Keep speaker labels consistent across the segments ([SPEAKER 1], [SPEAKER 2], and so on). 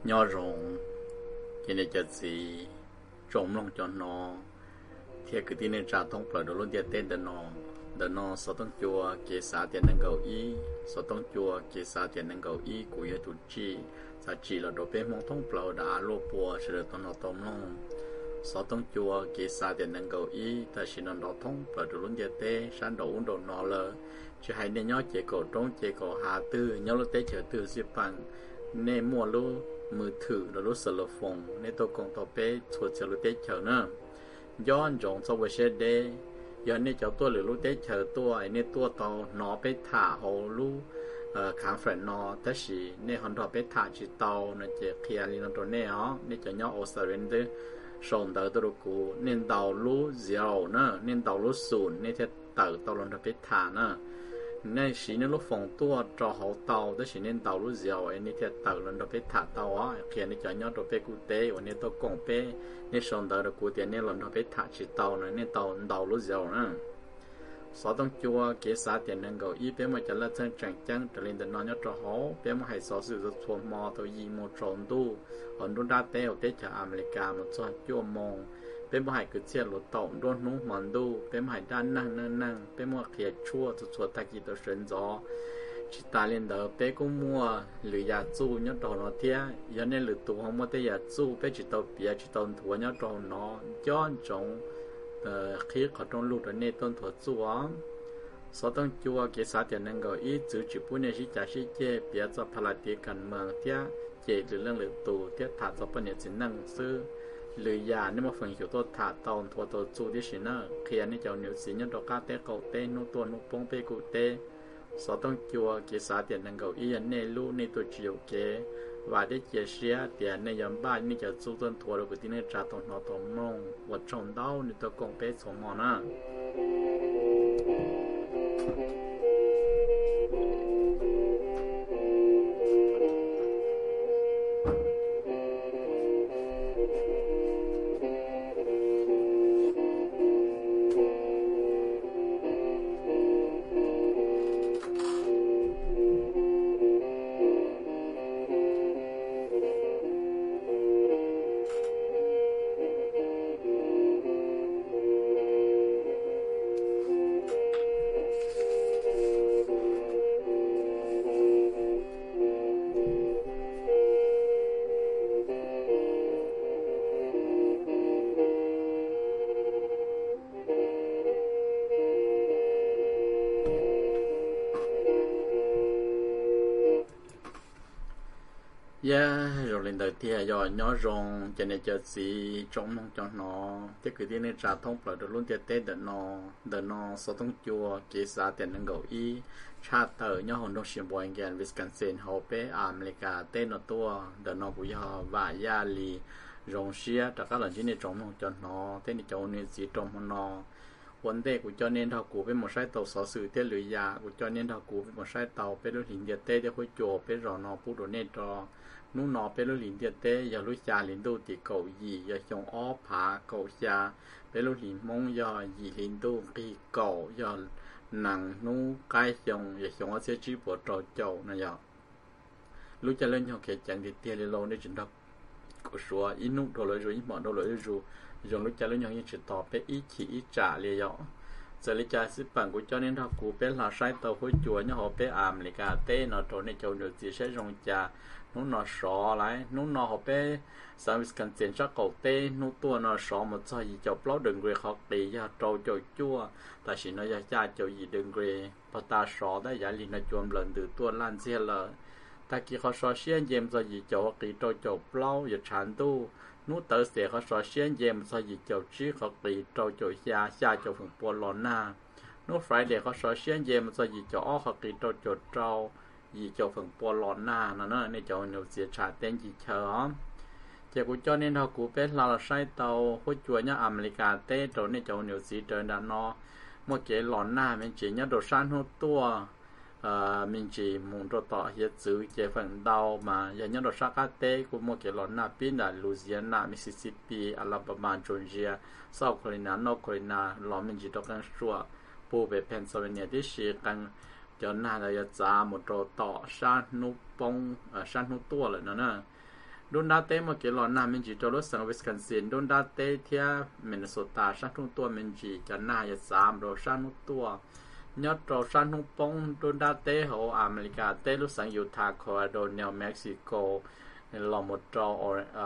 [SPEAKER 1] nhỏ rộng cái này cho gì trộm lòng cho nó thì cái tin này trả thông bởi đồ luôn tiền tên đợt nó số tông chùa kế xã tiền năng cầu ý số tông chùa kế xã tiền năng cầu ý của yêu tụt chi xã chỉ là đồ bên mong thông bởi đã lô bùa sẽ được nó tông lòng số tông chùa kế xã tiền năng cầu ý ta chỉ nó thông bởi đồ luôn tiền tên sản đồ uống đồ nó là chứ hay nên nhớ chế cổ trống chế cổ hà tư nhớ lúc tế chờ tư xếp bằng nên mua lúcมือถือแล้วรู้สึกละฟงในตัวกองตัวเป้ชวดเชลุเตเฉเนอะย้อนจงสวัสดิ์เดย้อนในเจ้าตัวหรือรู้เตเฉตัวไอในตัวเตาหนอไปถ่าเอารู้ขางแฝงนอแต่สิในหันดอไปถ่าจีเตาเนี่ยจะเคลียร์ลินตัวเนี่ยอ๋อในจะย่อโอสเรนเดอร์ส่งเตอตัวกูเน้นเตารู้เสียวเนอะเน้นเตารู้ศูนย์ในจะเตอตัวลงตัวไปถ่าเนอะในสีนี้ลูกฟงตัวจอเขาเตาแต่สีนี้เตาลูกเสียวไอ้นี่เทียเตาแล้วเราไปถัดเตาอ่ะเขียนในจอยอดเราไปกูเตะวันนี้ตัวกงเป้ในส่วนเตาเรากูเตียนเนี่ยเราไปถัดสีเตาเนี่ยในเตาลูกเสียวนะสอต้องจัวเกษาเตียนนั่งเกาอีเป็นมาจะละจังจังแต่เรียนแต่นอนยอดจอเขาเป็นมาให้สอสื่อจะชวนมอตัวยีโมจอนดูอันดูดาเตลเตจากอเมริกามาจอดจัวมองเป็นมาให้กึศเชียรถต่อโดนนุ่งมันดูเป็นมาให้ด้านนั่งเป็นมาเขียชั่วจะชวนตะกี้ตัวเฉินจอชิตาเรียนเดอเป็นกูมัวหรือยาจูยอดจอนเทียยันในหรือตัวของมัวแต่ยาจูเป็นจิตตัวเปียจิตตัวนถัวยอดจอนย้อนจงkhiเขาต้องลูกในต้นถั่วจัวสอต้องจัวเกษาเตียนนั่งเกาอีจื้อจิปุ่นในชิจ่าชิเจเปียจะพลาตีกันเมืองเทียเจหรือเรื่องหรือตูเทียถาจะเป็นเนี่ยสินั่งซื้อหรือยาเนี่ยมาฝึกอยู่ตัวถาตอนถั่วตัวจูดิชินะเขียนในเจ้าเหนียวสีเนี่ยดอกกาเตะเกาเตะนุตัวนุปงเปกุเตสอต้องจัวเกษาเตียนนั่งเกาอีในลูในตัวจิวเกว่าได้เจียเสียเตียนในยามบ้านนี่จะจูต้นถั่วเราก็ที่นี่จ่าตอนนอตอมงวัดชงเต้าในตัวกงเป๊ะสมมอนะrồi lên đầu tiên do nhỏ rong cho nên cho gì trong mong cho nó thế cứ đi nên trả thông phải được luôn tết đợt nó số thông chùa kế xa tiền năng cầu y cha tờ nhỏ hồn đông xiêm bồi ngàn Wisconsin hậu bé America tên nó tua đợt nó bùi họ và gia lì rong xia tất cả là chỉ nên trong mong cho nó thế nên cho nên gì trong nó vấn đề của cho nên thảo cụ với một sai tàu sở sự tiết lưỡi già của cho nên thảo cụ với một sai tàu bên đối hình địa tê để khối chùa bên rò nó phụ đồ nên cho nú nó bên đối hình địa tê giờ lưỡi già liền đô thì cầu gì giờ chồng ó phá cầu già bên đối hình mong giờ gì liền đô kỳ cầu giờ nặng nú cái chồng giờ chồng ó sẽ chỉ bộ trò chầu này giờ lưỡi già lên chồng kẹt chẳng thì tiền lên lâu để chuyển đọc của số ít nút đồ lưỡi rồi ít bọn đồ lưỡi rồi dùng lúc cha lúc nhung như chỉ tỏ bé ít chỉ ít trả liền rõ giờ lấy cha xếp bằng của cho nên họ cụ bé là sai tàu khối chùa như họ bé America tê nó trốn này châu được chỉ sẽ dùng cha nó sọ lại nó họ bé sao Wisconsin chắc cầu tê nó tua nó sọ một sao gì chọc lót đừng quê họ tì cho trâu chồi chua ta chỉ nói cha chồi gì đừng quê và ta sọ đấy giải liền nó chuồn lần từ tua lan xe lợ ta chỉ họ sọ xiên dèm sao gì chậu kỳ trâu chọc lâu giờ chán tu nút tờ sẽ có sọ xiên dèm so gì chậu chí họ bị trâu chậu xa chậu phần bò lò na nút phải để có sọ xiên dèm so gì chậu họ bị trâu gì chậu phần bò lò na nó này chậu nhiều sẽ trả tên gì chờ chỉ cũng cho nên họ cũng biết là sai tàu hỗ trợ nhá America tết rồi này chậu nhiều gì trời đã nó một cái lò na mình chỉ nhá đồ san hút tua mình chỉ muốn cho tỏ hiện giữ cái phần đầu mà giờ nhớ được sát tê của một cái lon nạp pin là Louisiana, Mississippi, Alabama, Georgia, South Carolina, North Carolina, lon mình chỉ được cái số bộ về Pennsylvania thì chỉ cần cho nên là giờ giá một trò tỏ san nút bông san nút tua lại nữa nè đôn đa tế mà cái lò nam mình chỉ cho lúc sang Wisconsin đôn đa tế theo Minnesota sang trung tua mình chỉ cho na ya sam rồi sang trung tua nhớ rồi sang trung phong đôn đa tế hồ America tế lúc sang Utah Colorado New Mexico lò một trò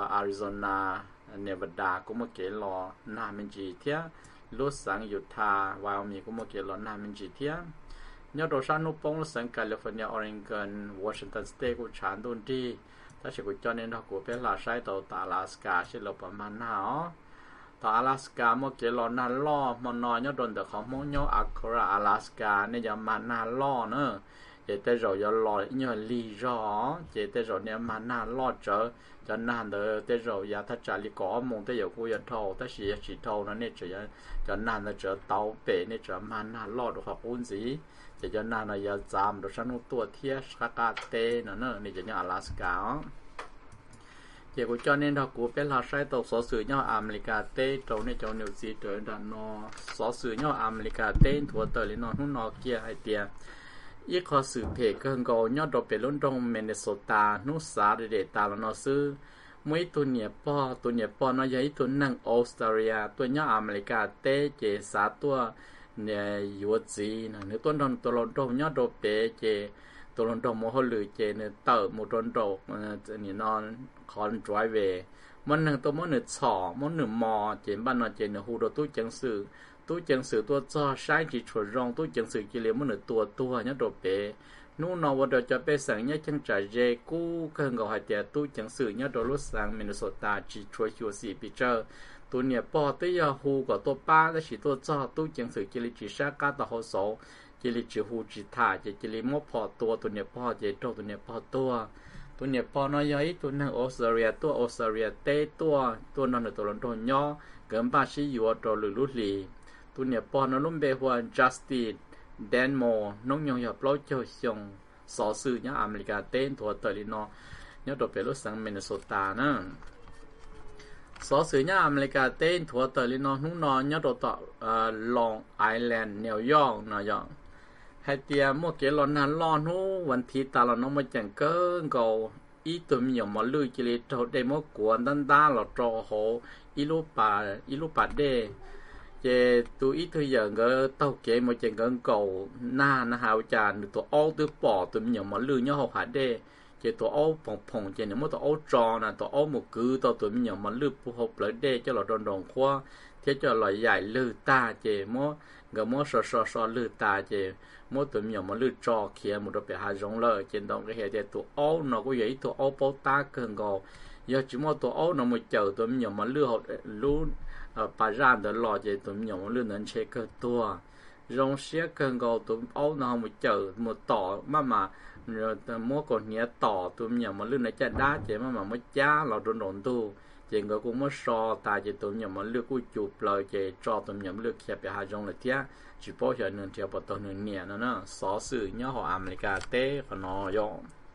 [SPEAKER 1] Arizona Nevada cũng một cái lò nam mình chỉ theo lúc sang Utah Wyoming cũng một cái lò nam mình chỉ theo nhớ rồi sang trung phong lúc sang California Oregon Washington State cũng chán đôn điถ้าเชื่อจอเนี่ยเรากูเป็นลาใช้ตัวตาลาสกาเช่นเราประมาณนั้นอ๋อตัวอลาสกาเมื่อกี้เรานานล่อมันนอนยอดโดนแต่ของมันยอดอัคราอลาสกาเนี่ยจะมานานล่อเนอะเจแต่เราจะลอยยอดลีรอเจแต่เราเนี่ยมานานล่อเจอจะนานเด้อแต่เราอยากถ้าจะลีก่อมงแต่อย่ากูจะโทถ้าเสียสีโทนั่นเนี่ยจะนานจะเตาเป๋เนี่ยจะมานานล่อดูขอบคุณสิจะนานอย่าจามดูฉันตัวเทียสกาเต้นั่นเนอะนี่จะเนี่ยอลาสกาเจ้ากูจอเนี่ยเรากูเป็นลาใช้ตัวสอสื่อเนี่ยอเมริกาเต้ตรงเนี่ยเจ้านิวซีแลนด์ดันนอสอสื่อเนี่ยอเมริกาเต้ถั่วเตอร์ลินอหุ่นนอเกียไอเดียอีกข้อสื่อเพจก็งอยอดดอกเป็นล้นตรงมินนิโซตานุสาเดตาลนอซื้อมวยตัวเนี่ยป้อน้อยใหญ่ตัวนั่งออสเตรเลียตัวเนี่ยอเมริกาเต้เจสาตัวเนี่ยยูจีนะเนื้อต้นตัวล้นตรงเนี่ยดอกเปเจตัวลงตรงโมโหลือเจเนี่ยเติมมุดลงตรงนี่นอนคอนดรายเวย์มันหนึ่งตัวมันหนึ่งฉ่อมันหนึ่งมอเจนบ้านนอนเจนหูตัวตู้จังสื่อตัวจ่อใช้จีฉวยรองตู้จังสื่อกิเลสมันหนึ่งตัวเนี่ยโดดเปนู่นนอว่าเดี๋ยวจะไปสั่งเนี่ยจังจ่ายเจกู้เกินกับหายใจตู้จังสื่อเนี่ยโดนรถสั่งมินนิโซตาจีฉวยชัวสี่ปีเจอตัวเนี่ยปอตัวยาหูกับตัวป้าและสีตัวจ่อตู้จังสื่อกิเลสจีชากาต่อหัวโซจิลิจิหูจิท่าจิลิมอพอตัวเนี่ยพอเจโตตัวเนี่ยพอตัวเนี่ยพอน้อยย่อยตัวนั่งออสเตรเลียตัวออสเตรเลียเต้ตัวนั่นตัวลงตัวย่อเกินป้าชิอยู่ตัวหรือลุลีตัวเนี่ยพอน้องลุ่มเบหัวจัสตินแดนโมน้องยองหยาบเล่าเจ้าชงสอสื่อเนี่ยอเมริกาเต้ตัวเตอริโนเนี่ยตัวเป็นรถสังมินนิโซตานะสอสื่อเนี่ยอเมริกาเต้ตัวเตอริโนนุ่งนอนเนี่ยตัวต่อลองไอแลนด์นิวยอร์กนะยองให้เตียมเกลอนนั้นรอนู้วันที่ตาเราน้องมาจังเกินก็อีตัวมีอย่างมาลุยกิเลสเขาได้มกวนด้านเราจอโหอีลูปาเดเจตัวอีตัวอย่างก็เต้าเกมาจังเกินก็หน้านะฮะอาจารย์ตัวอ้อตัวปอตัวมีอย่างมาลุยเนี่ยเขาหาเดเจตัวอ้อผงเจเนี่ยมันตัวอ้อจอนะตัวอ้อหมกคือตัวมีอย่างมาลุยผู้หกเลยเดเจ้าเราโดนคว้าเที่ยวจะลอยใหญ่ลือตาเจมั่วก็มั่วซอลือตาเจmỗi tụi mình mà lựa chọn kia một đôi bè hai giống lợ trên đồng cái hệ tụi áo nó có vậy tụi áo bao ta cần gò giờ chỉ một tụi áo nó mới chờ tụi mình mà lựa họ luôn bà ra để lo cho tụi mình mà lựa nên chơi cơ tua giống xe cần gò tụi áo nó mới chờ một tỏ mà mỗi con nhẹ tỏ tụi mình mà lựa này chơi đá chơi mà mới giá là đồn tu chỉ người cũng mới so ta chỉ tụi mình mà lựa cũng chụp lời chỉ cho tụi mình lựa kia bè hai giống là tiếc chỉ bảo hiểm nên theo bảo tồn nên nhẹ nó xóa sự nhớ họ America tế và nó do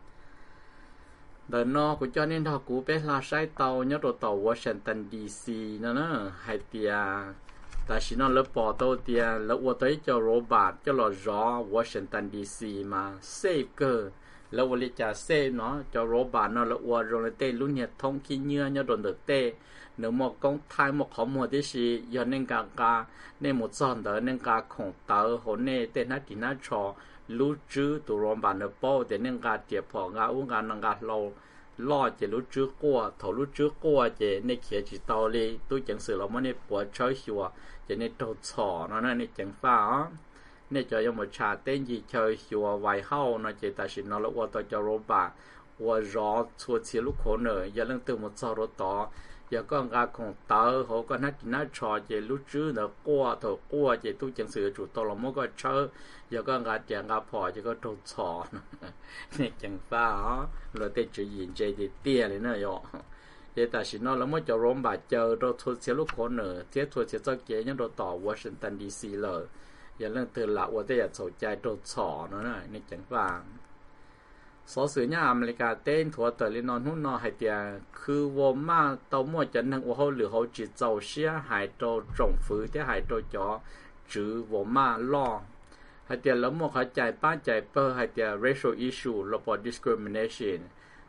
[SPEAKER 1] đời nó của cho nên họ cũng biết là sai tàu nhớ đồ tàu Washington DC nó hay tia tại vì nó lớp bỏ tàu tia lớp qua tới cho robot cho là rõ Washington DC mà save cơ lớp qua lịch trả save nó cho robot nó lớp qua rồi tê luôn nhiệt thông khi nhớ đồ được tê nếu một công thái một khó một tí gì do nên cả nên một son đó nên cả khổng tớ hồn nè tên nó chỉ nó cho lưu trữ tụ rộn bản được bao để nên cả tiệp họ ngã uống cả năng cả lâu lo chỉ lưu trữ qua thầu lưu trữ qua chỉ nên kia chỉ tao đi tôi chẳng sự là muốn nên bỏ chơi xùa chỉ nên đầu sỏ nó nên chẳng phá nên cho một trà tên gì chơi xùa vài hao nó chỉ tại vì nó là qua tôi cho robot qua rõ xua chia lúc khổ nở giờ lần từ một sau đó tỏ giờ con gà con tớ họ con nó trò về lúc trước nó qua về tôi chẳng sự chủ tàu là mỗi cái chơi giờ con gà chẳng gà phò giờ con trâu trò này chẳng pha đó rồi tên chữ gì chơi thì tia này nữa rồi vậy tại vì nó là mỗi chỗ rôm bà chờ rồi thôi sẽ lúc khó nữa tiếp thôi sẽ cho kế những đồ tỏ Washington DC rồi giờ lần từ là qua đây là sầu chạy trâu trò nó này chẳng phaสอสื่อเนี่ยอเมริกาเต้นถั่วเตอร์ลินอนหุ่นนอหายเตียคือว่ามาเต้ามั่วจันทร์ว่าเขาหรือเขาจีเจ้าเสียหายโตจงฟื้นที่หายโตจ่อจื้อว่ามาล่อหายเตียแล้วมั่วเขาใจป้าใจเปอร์หายเตีย racial issue ระบบ discrimination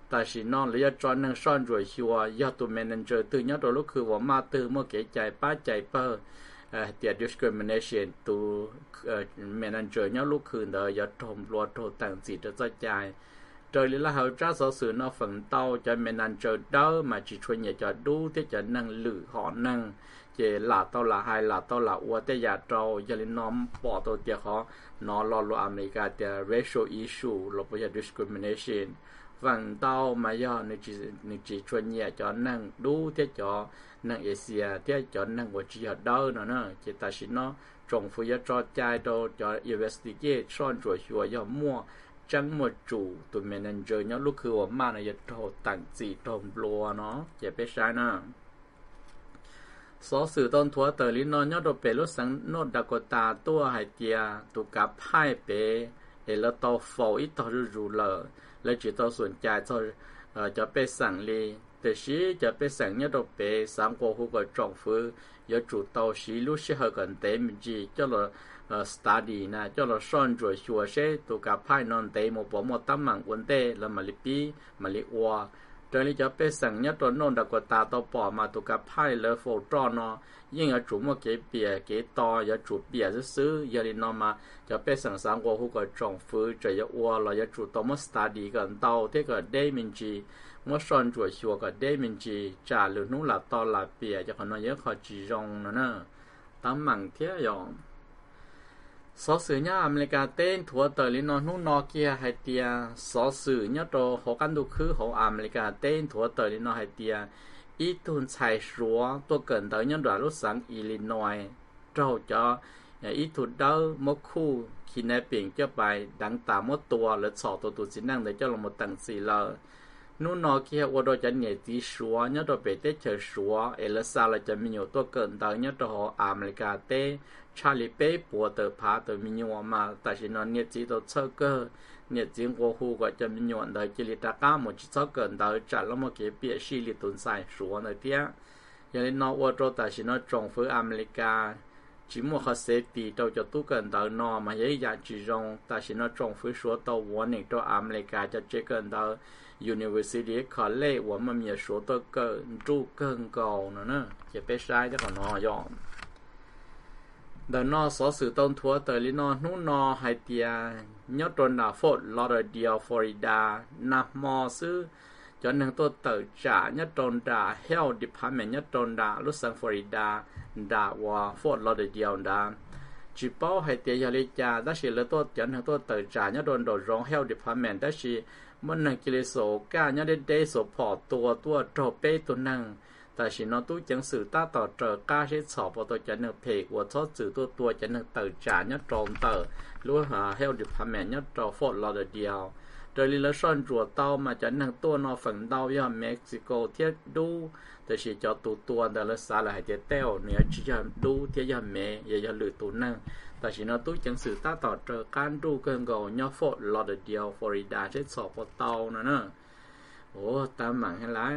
[SPEAKER 1] แต่สินอนหรือยาจอนนั่งซ่อนรวยชัวยาตัวแมนเจอตื่นยาตัวลูกคือว่ามาตื่นเมื่อเกใจป้าใจเปอร์เดีย discrimination ตัวแมนเจอยาลูกคือเดียาทมรัวโทต่างสิจะใจใจโดยลิละเขาจ้าสอสื่อนอฝังเต้าจะแมนเจอเด้อมาจีชวนอยากจะดูที่จะนั่งหรือหอนั่งเจหลาเต้าหลาไฮหลาเต้าหลาอัวแต่อยากเราอย่าลิน้อมปอตัวเดียเขานอรออเมริกาเดีย racial issue ลบไปจาก discriminationฝั่งเต้ามาย่อในจีชวนอยากจะนั่งดูที่จะนั่งเอเชียที่จะนั่งว่าจีเด้อเนาะเจตาชินเนาะจงฟื้นจอดใจตัวจะ investigate ซ่อนจั่วชัวย่อมั่วจังหมดจูตัวแมนเจอร์เนี่ยลูกคือว่ามาในยโทตั้งจีทมบลัวเนาะเจ็บไปใช้นะสอสื่อต้นทัวเตอร์ลินอนยอดเปรุสังโนดากตาตัวไฮเตียตุกับไพ่เปเอลโตฟออีตอรูเลอและจิตส่วนใจจะไปสั่งลีแต่ชีจะไปสั่งยอดเปสังกัวหูกับจงฟื้นยอจุดเตาชีลูกเชื่อกันเต็มจีเจ้าstudy นะเจ้าเราซ่อนจั่วชัวเช่ตุกับไพ่นอนเตมปอมตั้มมังวันเตแล้วมาลิปีมาลิอัวตอนนี้จะไปสั่งเนี่ยตัวนนดักตาตัวปอมาตุกับไพ่เลยโฟตรอนอยิ่งจะจุ่มว่าเก็บเปียเก็บต่อจะจุดเปียซื้อยาลินอมาจะไปสั่งสังกัวหูก็จงฟื้นจะยอัวเราจะจุดตัวมาสตาดีกันเตาที่ก็ได้มินจีเมื่อซ่อนจั่วชัวก็ได้มินจีจ่าหรือนุ่งหลับต่อหลับเปียจะขนเยอะขอจีจงนะตั้มมังเที่ยองสอสื่อเนี่ยอเมริกาเต้นถัวเตอลินอนู่นนอเกียไฮเตียสอสื่อเนี่ยตัวหกันดูคือของอเมริกาเต้นถัวเตอลินอไฮเตียอีตุนไชชัวตัวเกินเตอเนี่ยตัวรู้สังอิลลินอยเจ้าจะอีตุนเดอมคู่คินเนปิงจะไปดังตามดตัวหรือสอตัวตุจินั่งเดี๋ยวจะลงมาตั้งสีเลยนู่นนอเกียว่าเราจะเนี่ยตีชัวเนี่ยตัวเป็นเตเชชัวเอลซาเราจะมีอยู่ตัวเกินเตอเนี่ยตัวของอเมริกาเต้ชาลิเป้ปัวเตอพาเตอมีญวมาแต่ฉันนเนี่ยจีตัวเชเกอร์เนี่ยจิงกัวหูก็จะมีญวเดอจิลิตากาหมดจิเชเกินเดอจัดแล้วมาเก็บเปียชีลิตุนใส่ชัวในเตี้ยอย่างนี้นอว่าตัวแต่ฉันนจงฟื้นอเมริกาจิมัวเขาเซฟตี้ตัวจะตู้เกินเดอนอมาเยอะอย่างจีจงแต่ฉันนจงฟื้นชัวตัววันนี้ตัวอเมริกาจะเจเกินเดอUniversity College 我们也说的更高呢，也被筛的很好用。แต่นอสอสื่อต้นทัวเตอลินอนู่นนอไฮเตียยอดตนดาฟอร์ดลอร์เดียฟลอริดานับมอซื้อจนหนึ่งตัวเตอจ่ายอดตนดาเฮลดิพาร์เมนต์ยอดตนดาลุสันฟลอริดาดาวาฟอร์ดลอร์เดียดาจีเป้าไฮเตียยาลิจาได้สิเลตัวจนหนึ่งตัวเตอจ่ายยอดตนดอร้องเฮลดิพาร์เมนต์ได้สิมันหนึ่งกิเลสโซก้ายอดได้โซพอตัวโตเป้ตัวนั่งแต่สินอตู้จังสื่อตาต่อเจอกล้าใช้สอบตัวจะหนึ่งเพกว่าทอดสื่อตัวจะหนึ่งเตอจ่ายยอดตรงเตอรู้หาเฮลดิพาร์เมนต์ยอดตรฟอร์ดลอร์เดียวโดยลิลซ่อนจั่วเต้ามาจะหนึ่งตัวนอฝั่งเต้ายอดเม็กซิโกเทียดูแต่สิจอตัวแต่ละสาหร่ายเจเต้าเนี่ยจะยอดดูเทียยอดเมย์ยอดหรือตัวนั่งแต่สินอตู้จังสื่อตาต่อเจอการดูเกินก่อยอดฟอร์ดลอร์เดียวฟลอริดาใช้สอบเต้านะโอ้ตามหมังให้ล้าง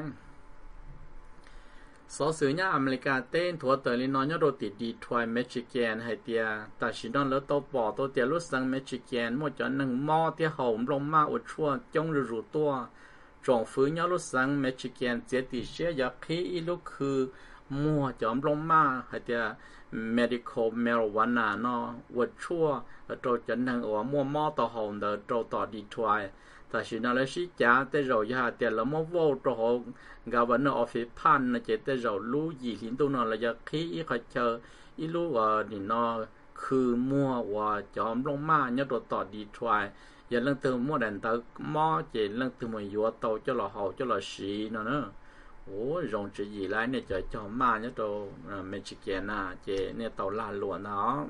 [SPEAKER 1] สอสื่อเนี่ยอเมริกาเต้นถัวเตอร์ลินอนยอดติดดีทรอยเมชิแกนไฮเตียแต่ชินอนแล้วตัวปอตัวเตียรุสังเมชิแกนหมดจนหนึ่งหม้อเตียหอมลงมาอุดชั่วจงรูตัวจงฟื้นยอดรุสังเมชิแกนเจติเชียอยากขี้อีลูกคือมัวจอมลงมาไฮเตียmedical marijuana เนาะอุดชั่วตัวจนหนึ่งมัวหม้อต่อหอมเดอตัวต่อดีทรอยแต่ชินอนแล้วชิจ้าแต่เราอยากเตียแล้วมัวโวตัวหงGovernor of the Pan นะเจตเรารู้ยี่หินตัวนอนเราจะขี้อีเขาเจออีรู้ว่านี่นอคือมัวว่าจอมลงมาเนี่ยตัวต่อดีทรายอย่าเรื่องเติมมัวแดนเตอหม้อเจเรื่องเติมยัวโตเจ้าเราเห่าเจ้าเราสีเนาะโอ้ยงจะยี่ไรเนี่ยจะจอมมาเนี่ยตัวเมชิเกน่าเจเนี่ยตัวลาหลวงเนาะ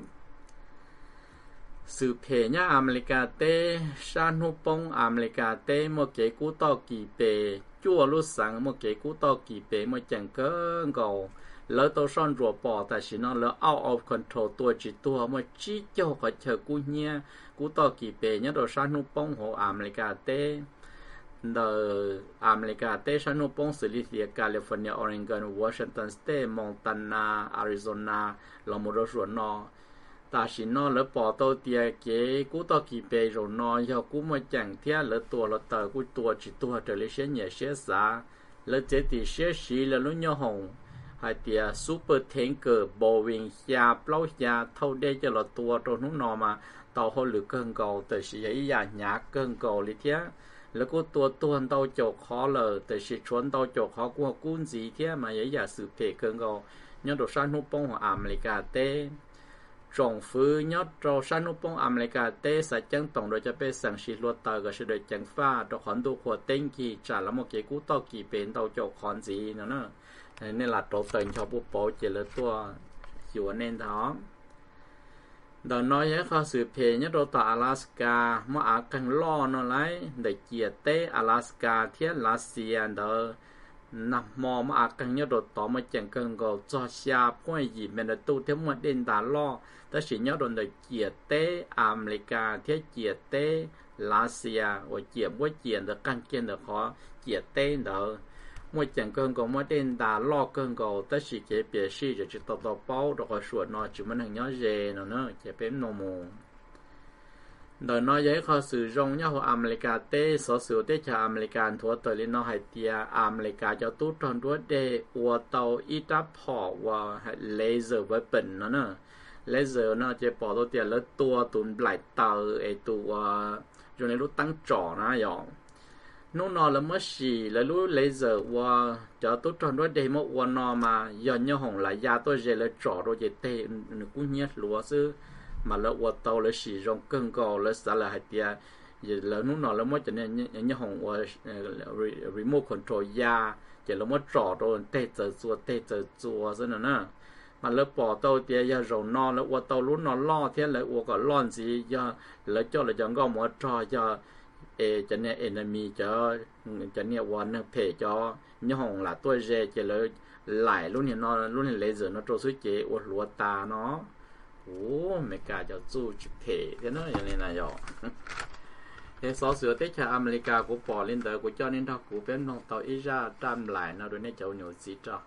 [SPEAKER 1] สืบเพเนี่ยอเมริกาเต้ชานุปงอเมริกาเต้โมเกกูต่อกี่เปจั่วรู้สังโมเกกูต่อกี่เปโมจังเกินเก่าแล้วตัวซ่อนรัวปอแต่สินอนแล้วเอาof control ตัวจิตตัวโมจีเจ้าก็เจอกูเนี่ยกูต่อกี่เปเนี่ยตัวชานุปงของอเมริกาเต้เดออเมริกาเต้ชานุปงซิลิเซียแคลิฟอร์เนียออริกอนวอชิงตันสเตทมอนตานาอาริโซนาลาโมโรสวนนอ ta chỉ nó lỡ bỏ tàu tiền kế cú tàu kỳ bề rồi nó do cú mà chẳng theo lỡ tua lỡ tờ cú tua chỉ tua trở lại xe nhẹ xe xa lỡ chế thì xe xí lỡ lúc nhau hồng hai tia super tanker Boeing xa plau xa thâu đê cho lỡ tua rồi nó nọ mà tàu hồi lửa cơn cầu từ sĩ ấy giả nhá cơn cầu lý thế lỡ cú tua tuần tàu chỗ khó lỡ từ sĩ chuẩn tàu chỗ khó của quân gì thế mà ấy giả sự thể cơn cầu nhớ đồ san hút bông của America tê trồng phứ nhớ trâu san hút bông America tê sẽ chân tổng rồi cho bé sản xuất luật tờ cái sự đời chân pha cho khoản đồ của tên kỳ trả là một cái cú tàu kỳ bền tàu chỗ khoản gì nữa nên là trâu tên cho bố bố chỉ là tua hiểu nên đó đó nói nhớ khó sự phê nhớ đồ tàu Alaska mà ở càng lo nó lấy để chia tế Alaska thiết Russia đó nằm mò mà càng nhớ đồ tỏ mà chẳng cần gọi cho xa point gì mình là tu theo một đến đã lo ta chỉ nhớ đồ để chia tế America thiết chia tế Russia và chia mỗi chia được càng kiên được khó chia tế đó mỗi chẳng cần gọi mỗi đến đã lo cần gọi ta chỉ cái biểu示rồi chỉ tao bao rồi khỏi sửa nó chỉ mình nhớ về nó nữa chỉ bém nô mù đời nói giấy khó sử dụng nhau của America tê số sử tê cho America thua tới lên nó hay tia America cho tốt tròn đuôi để ua tàu ít áp họ và laser weapon nó nữa laser nó chỉ bỏ tôi tiền lớn tua tụn lại tàu ấy tụ cho nên lúc tăng trỏ nó dọn nó nó là mất gì là lúc laser và cho tốt tròn đuôi để một ua nó mà giờ nhau hồng lại ra tôi về là trỏ rồi chỉ tê cũng nhét lúa chứ mà lỡ qua tàu lỡ sử dụng cơn cầu lỡ xả là hạt tia giờ lỡ lúc nào lỡ mất cho nên nhớ hồng qua remote control ya giờ lỡ mất trỏ rồi tê chờ chùa thế nào nè mà lỡ bỏ tàu tia giờ rồi nó lỡ qua tàu lúc nó lo thế lỡ qua cái lon gì giờ lỡ cho là chẳng có một trò giờ cho nên enemy cho nên qua nó thể cho nhớ hồng là tôi về giờ lỡ lại lúc này lấy giờ nó trôi suy chế uất lúa ta nó mấy cả cho chú chụp thể thế nó như này rồi thế số sửa tết cho America của bỏ lên đời của cho nên đó của bên nông tàu ít ra trăm lại nó đối với cháu nhiều gì cho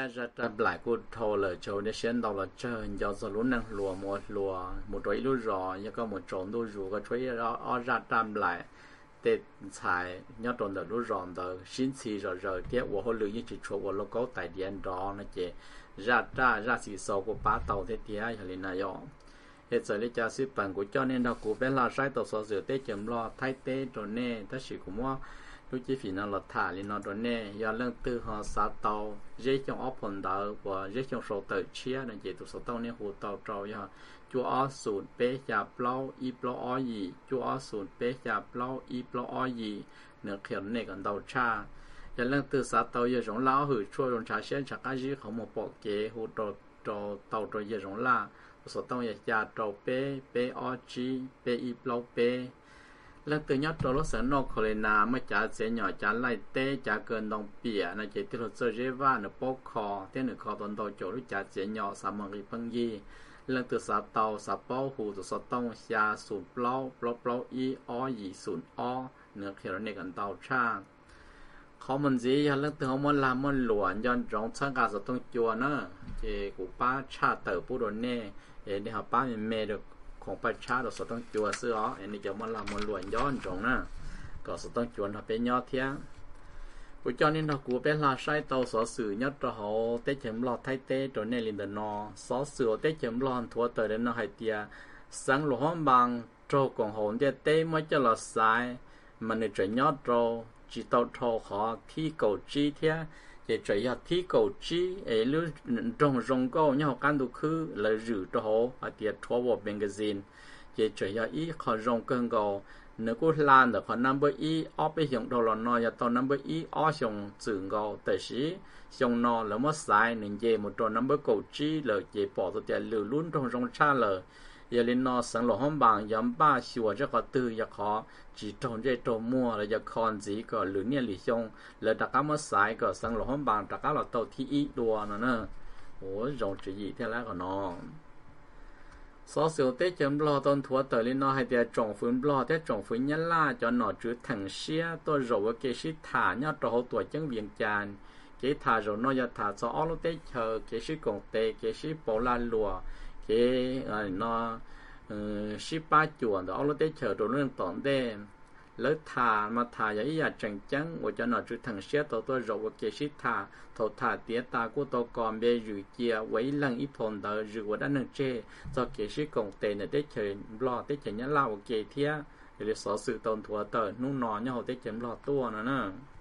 [SPEAKER 1] tia ra tập lại cô thầu lời châu để xem đầu là chơi do số lúc năng lùa một đôi lúc rồi nhưng có một trộn đôi rủ có chuối ra tập lại để xài nhớ trộn được lúc rồi được xin xì rồi tiếc của họ lừa như chỉ cho của nó có tại điện đó nó chỉ ra xì sâu của ba tàu thế tia hay là này đó hiện giờ lấy cha xí bằng của cho nên đâu của bé là sai tàu số rửa tết chấm lo thay tết rồi nè ta chỉ của mua lúc chỉ phí nó là thả lên nó rồi nè giờ lần từ họ sát tàu dễ trong ốp phần đầu và dễ trong số tờ chia nên chỉ tụ số tàu nè hồ tàu trâu giờ chúa ở sụn bé chả plau y plau ở gì chúa ở sụn bé chả plau y plau ở gì nửa kiểu này còn tàu cha giờ lần từ sát tàu giờ giống lão hử chua giống trà sen chả cái gì không một bộ kế hồ tàu rồi giờ giống là số tàu giờ chả trâu bé ở chi bé y plau bé lần từ nhát trâu lúc sáng nọ khỏi nà mới chả sẽ nhỏ chả lại tê chả cần đồng bìa này chỉ tiêu sơ dễ va nó bó kho thế nữa kho tuần đầu chỗ lúc chả sẽ nhỏ sao mà người phân gì lần từ xã tàu xã bao hù từ xã tông xa sụn plau y o gì sụn o nữa khi đó này cần tàu cha khó mình gì lần từ họ muốn làm muốn luồn do trong sáng cả xã tông chùa nữa thì của ba cha tờ bút rồi nè để họ ba mình mê đượcของประชาชนสต้องจัวซื้ออ๋ออันนี้จะมาลำมันล้วนย้อนตรงนะก็สต้องจวนเขาเป็นยอดเทียงผู้เจ้านี่เรากูเป็นลาใช้เตาสอสื่อยอดเราเขาเตะเข็มหลอดไทยเตะตัวในลินเดนอสอสื่อเตะเข็มหลอดทัวเตอร์เดนอไฮเตียสังหลวงบางโจกงโหนเตะเตะไม่จะหลอดสายมันในจะยอดเราจีเตาโทขอที่เก่าจีเทียจะจะยอดที่เก่าจีหรือรงก็เนี่ยเขาการดูคือเลยหรือตัวเขาเตียทัวร์เบงกาซินจะจะยอดอีเขารงเกินก็เนื้อกูลานแต่เขานับเบอร์อีออไปส่งตัวละน้อยตอนนับเบอร์อีออส่งจึงก็แต่สิส่งนอแล้วเมื่อสายหนึ่งเจหมดตัวนับเบอร์เก่าจีเลยจะปอตัวเตียหรือลุ้นรงชาเลยอย่าเล่นนอสังหลวงห้องบางย้ำบ้าชัวจะก็ตื้ออยากขอจีตรงใจตรงมัวแล้วจะคอนจีก็หรือเนี่ยหรือชงแล้วตะก้ามาสายก็สังหลวงห้องบางตะก้าเราโตที่อีตัวนั่นน่ะโอ้ยรงจีอีที่แล้วก็นอสอเสียวเต้จำรอตอนทัวเตอร์ลินอให้เดียจงฟื้นรอเต้จงฟื้นยันล่าจนหนอจืดถังเชียตัวโรวเกชิถาเนี่ยตัวตัวจังเวียงจานเกถาโรนอยถาซออลุเต้เชอเกชิกงเตเกชิโปลาลัวเกนอชิป้าจวนแต่เอารถได้เฉิดตัวเรื่องตอนเด้แล้วทามาทาอย่างนี้จังจังว่าจะนอนจุดทางเสียตัวเราว่าเกชิทาถอดทาเตี้ยตากูตัวก่อนเบยอยู่เกียไว้หลังอีพนเดอหรือว่าด้านหนึ่งเจจะเกชิกงเตเนี่ยได้เฉิดรอได้เฉิดยันเล่าว่าเกเทียหรือสอสื่อตนทัวเตอนุ่งนอนเนี่ยเขาได้เฉิดรอตัวนะ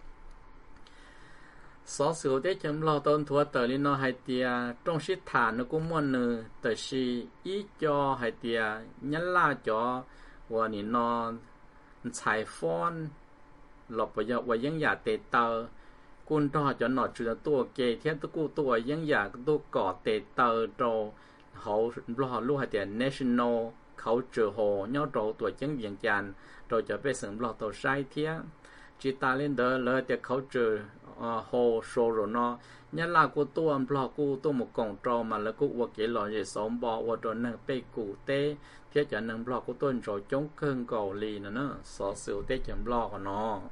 [SPEAKER 1] สอสื่อได้จำลองตนทัวเตอร์ลินอไฮเตียตรงชิดฐานนกุมวนนึแต่ชีอีจอไฮเตียยันล่าจอวันนี้นอนใช้ฟอนหลบไปยาวยังอยากเตะเตอกุนต่อจะหนอจุดตัวเกเทียนตะกูตัวยังอยากตัวก่อเตะเตอโตเขารอลูกไฮเตีย national เขาเจอโหย่อโตตัวจังเวียงจันโดยจะไปเสริมหลอตัวใช้เทียจิตาเล่นเดอเลยแต่เขาเจอโฮโซโรนอยันลากูตัวปลอกูตัวหมกกงจอมาแล้วกูว่าเกลอจะสมบอว่าตัวนั่งไปกูเต้เทียจะนั่งปลอกูต้นโจจงเกินเกาหลีนะเนอะสอเสียวเต้จำปลอกันเนาะ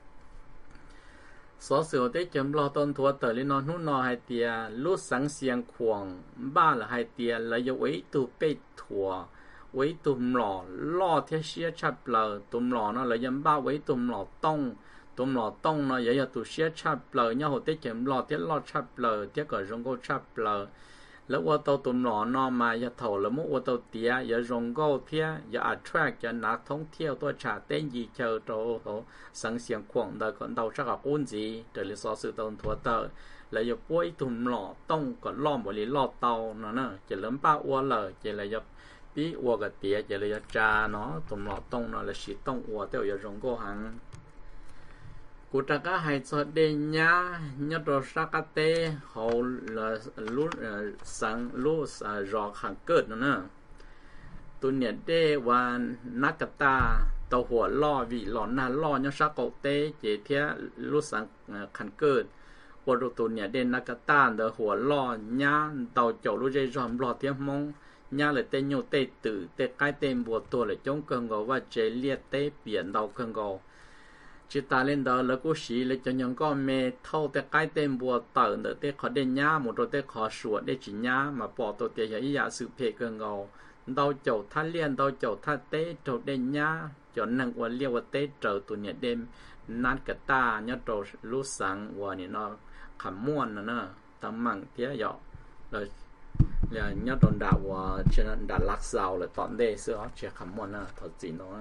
[SPEAKER 1] สอเสียวเต้จำปลอต้นทัวเตอร์ลินอนหุ่นนอไฮเตียลูดสังเสียงขวงบ้าละไฮเตียแล้วจะไว้ตัวเป็ดถั่วไว้ตุ่มหล่อล่อเทียเชียชับเปล่าตุ่มหล่อเนาะแล้วยังบ้าไว้ตุ่มหล่อต้องตุ่มหล่อต้องเนาะอย่าตัวเชียชับเปล่าเนี่ยหัวเตะเข็มหล่อเทียหล่อชับเปล่าเทียก็รงก็ชับเปล่าแล้วว่าตัวตุ่มหล่อนอมาอย่าเถ่าแล้วมั่วตัวเตี้ยอย่ารงก็เทียอย่าอัดแทรกอย่านักท่องเที่ยวตัวชาเต้นยีเจอโตสังเสียงขวงเดินคนเดาชักกับอุ้นจีเดี๋ยวสอสื่อต้นทัวเตอร์แล้วอย่าป่วยตุ่มหล่อต้องก็ล้อมบริล้อเตาเนาะจะเริ่มป้าอ้วนเลยจะเลยจะปีอ้วกเตี้ยจะเลยจะจาเนาะตุ่มหล่อต้องเนาะแล้วฉีดต้องอ้วเตี้ยอย่ารงก็หังกูตะก้าให้สอดเดียญตัวสักเตะเขาลุ้นสังลุ้รอขังเกิดนะตัวเนี่ยเดวันนักตาตัวหัวล่อวิหลอนหน้าล่อญสักเตะเจเทียลุ้สังขังเกิดว่าตัวเนี่ยเดนักตาตัวหัวล่อญตัวโจลุ้ใจจอมรอเทียมงญเลยเตะโยเตะตื่นเตะใกล้เต็มบัวตัวเลยจงเกิงก็ว่าเจเลียเตะเปลี่ยนดาวเกิงก็ chỉ ta lên đó là cú sĩ là cho những con mẹ thâu tới cái tên bùa tờ nữa tới khó đến nhá một đôi tới khó sửa để chỉ nhá mà bỏ tổ tiền ấy giả sự phê cơ ngầu đau chầu than liên đau chầu than tế trầu đến nhá cho năng qua liêu qua tế trầu tụi nhật đêm nát cả ta nhớ trầu lúc sáng qua này nó khẩm muôn nữa tấm măng tía dọ rồi là nhớ tròn đạo qua cho nên đã lạc giàu là toàn đề xưa chỉ khẩm muôn nữa thật gì nó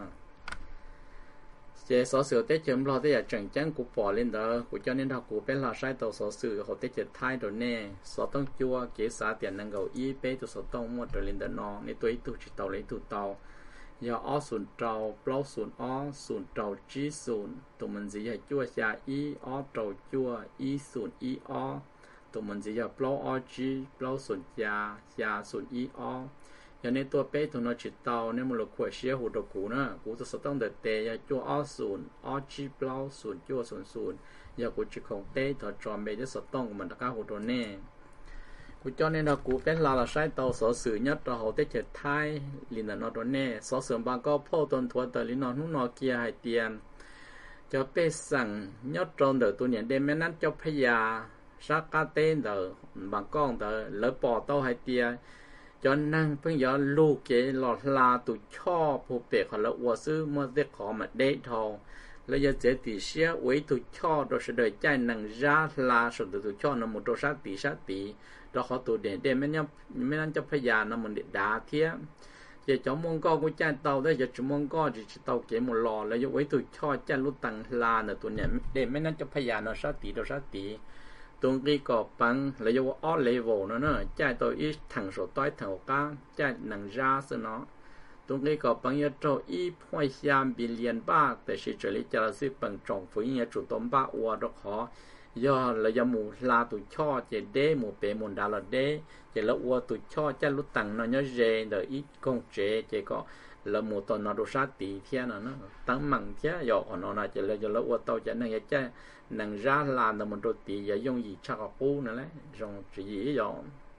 [SPEAKER 1] chế số sự tết chấm lo tết chẳng chẳng của bỏ lên đó của cho nên học của bên là sai tàu số sự họ tết chật thay rồi nè số tông chua kế xã tiền năng cầu y bé từ số tông một rồi lên đó nó nên tôi tu chỉ tàu lấy tu tàu giờ ó sùn trâu plau sùn ó sùn trâu chí sùn tụi mình chỉ là chua xa y ó trâu chua y sùn y ó tụi mình chỉ là plau ó chí plau sùn xa sùn y ó cho nênตัวเป๊ะตัวน้อยจิตเตาเนี่ยมันหลุดขวดเชี่ยหูตัวกูนะกูจะต้องเดือดเตะอย่าจั่วอ้อศูนย์อ้อจีเปล่าศูนย์จั่วศูนย์อย่ากูจิของเตะถอดจอมเบจะสต้องมันตะก้าหูตัวแน่กูcho nên làกูเป็นลาsai tàu sở sử nhất là hậu tết chợt thay liền là nó đó nè sở sử bằng có phô tuần thuần tờ liền nó nút nó kia hay tiền cho béสั่ง nhất trong đời tôi nhận đêm mấy nát cho bây giờ sát cá tên đời bằng con đời lỡ bỏ tàu hay tiền cho nên bây giờ lưu cái lọt là tụi cho phụ bể họ là ua sư mua để khó mà để thầu lấy giờ dễ tỷ xe với tụi cho rồi sẽ đợi chạy năng ra là số tụi cho nó một đôi sát tỷ đó họ tụi để mấy năm cho bây giờ nó mình để đá thiệt giờ cháu mong con của cha tàu đấy giờ chúng mong con chỉ tàu cái một lò lấy với tụi cho cha lúc tăng là nữa tụi này để mấy năm cho bây giờ nó sát tỷ tụi cái cọp bằng là do all level nữa chạy tôi ít thằng số tối thằng cá chạy năng ra sự nó tụi cái cọp bằng giờ cho ít point trăm billion ba để sử dụng để cho sự bằng trọng phí như chủ tôm ba uo đó họ do là do mù la tụi cho chỉ đế mù bể mù đào là đế chỉ là uo tụi cho chạy lúc tăng nó nhớ dễ đợi ít công chế chỉ có là một tuần nó đổ sát tỷ thiên nó tăng mặn chứ giờ nó là chỉ là giờ là uo tàu chạy này chứ năng ra làm là một đôi tỷ giờ dùng gì chắc là cũ nữa đấy dùng chỉ gì rồi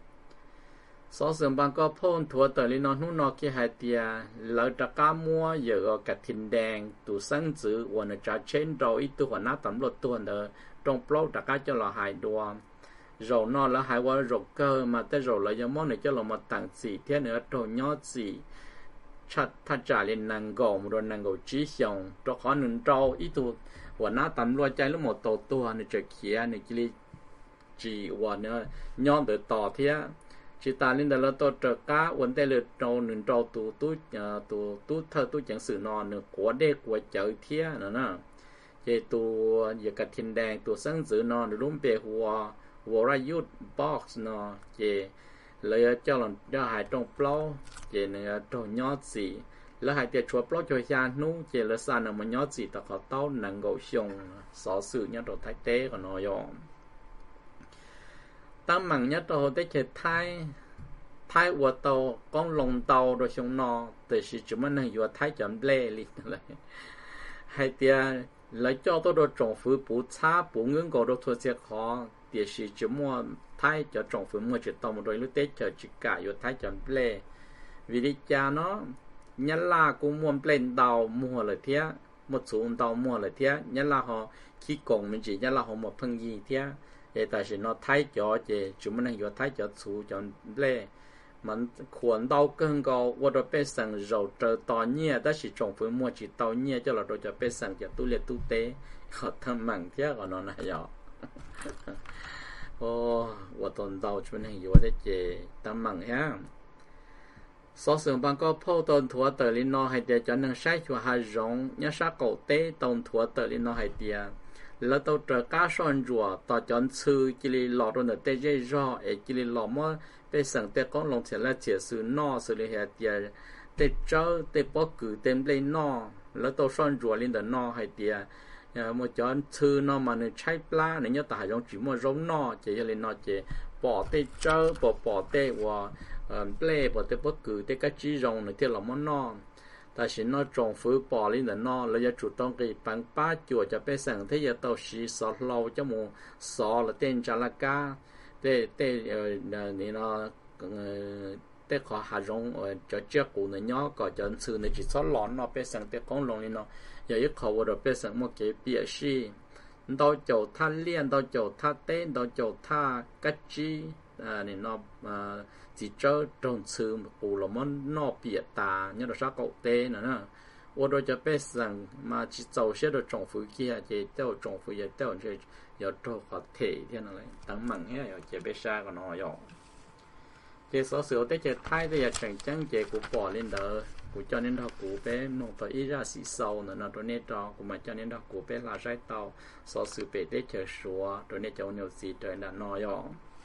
[SPEAKER 1] số lượng bằng có phun thua tới lên nó kia hai tia lỡ trả cá mua giờ cả thìn đèn tủ sáng giữ và nó trả trên rồi ít tu nát tầm lột tuần nữa trong plau trả cá cho là hai đua rồi nó là hai qua rồi cơ mà tới rồi là giống món này cho là một tặng gì thế nữa rồi nhót gì chặt thắt trả lên năng gồm rồi năng gồm chỉ xong cho khó nâng trâu ít tu và nó tầm loa chạy lúc một tổ tua này chơi kia này chỉ và nó nhon từ tỏ thế chỉ ta lên đó là tổ trợ cá vấn đề là trâu nương trâu tu thơ tu chẳng sự nọ nữa của đê của chợ thế nữa nè chỉ tu giờ cả thiên đàng tu sáng giữ nọ được đúng bề hòa ra youth box nọ chỉ lấy cho lần cho hai trong plau chỉ này trâu nhót gì là hai tiệt chúa plot cho cha nu chỉ là san là một nhót gì ta có tao năng gấu xong xóa sự nhất đồ thái tế của nó rồi ta mặn nhất đồ tế chế thái của tàu con lồng tàu rồi xong nó từ sự chúng mình năng vừa thái chấm lê liền lại hai tiệt lấy cho tôi đồ trồng phứ bù xa bù ngưỡng cổ đồ thua sẽ khó tiệt sự chúng mua thái cho trồng phứ mua chỉ tàu một đôi lúc tết chờ chỉ cả vừa thái chấm lê vì đi cha nó nhớ là cũng muốn lên tàu mua lại thế một số tàu mua lại thế nhớ là họ khi cùng mình chỉ nhớ là họ một phần gì thế để tại vì nó thay cho thì chúng mình đang thay cho số cho lệ mình khuẩn tàu cơn cầu qua đó bé sang rồi chờ tàu nhẹ đó chỉ trồng với mua chỉ tàu nhẹ cho là rồi cho bé sang cho tu liệt tu tế họ thầm mặn thế còn nó này rồi ô qua tuần tàu chúng mình đang thế chỉ thầm mặn ha số lượng bằng có phô tồn thua tờ linh nó hay để cho năng sai cho hai rong nhớ sát cổ tế tồn thua tờ linh nó hay để là tàu trở cá son rùa tàu chọn sư chỉ li lọt rồi tê dây rò ấy chỉ li lọt mà bây sang tê con lồng sẽ là chỉ sự no sự li hay để tê trâu tê bó cử tên lên no là tàu son rùa lên đó no hay để một chọn sư nó mà nên trái pla này nhớ tại giống chỉ một giống no chỉ cho lên no chỉ bỏ tê trâu bỏ tê và play bỏ tê bất cứ tê cái chỉ rong này tê là món no, ta chỉ nó trồng phứ bỏ lên là no, là do chủ động cái bằng ba chùa cho bé sang thế giờ tao xí sọ lâu cho một sọ là tên trả là cá, tê này nó แต่ขอหารงจะเจ้ากูเนี่ยย่อก็จะซื้อในจิตซ้อนหลอนเนาะเป็นสังแต่กองลงนี่เนาะอย่ายึดเขาว่าเราเป็นสังโมเกเปียชี到九他练到九他เต้น到九他กัจจีนี่เนาะchỉ cho trong sự cụ là món nọ bịa tà như là sao cậu tê nữa nè, tôi đôi cho bé rằng mà chỉ giàu sẽ được trồng phơi kia thì tiêu trồng phơi thì tiêu thì giờ cho hoạt thể thế này tăng mạnh hết rồi chỉ bé xa còn nó rồi, chỉ số sửa tới chỉ thay thì giờ chẳng chẳng chỉ cụ bỏ lên đó, cụ cho nên đó cụ bé nó phải ít ra xì sâu nữa nó nên đó cụ mà cho nên đó cụ bé là trái tàu, số sửa bé tới chờ sủa rồi nên cho nhiều gì trời là nó rồi.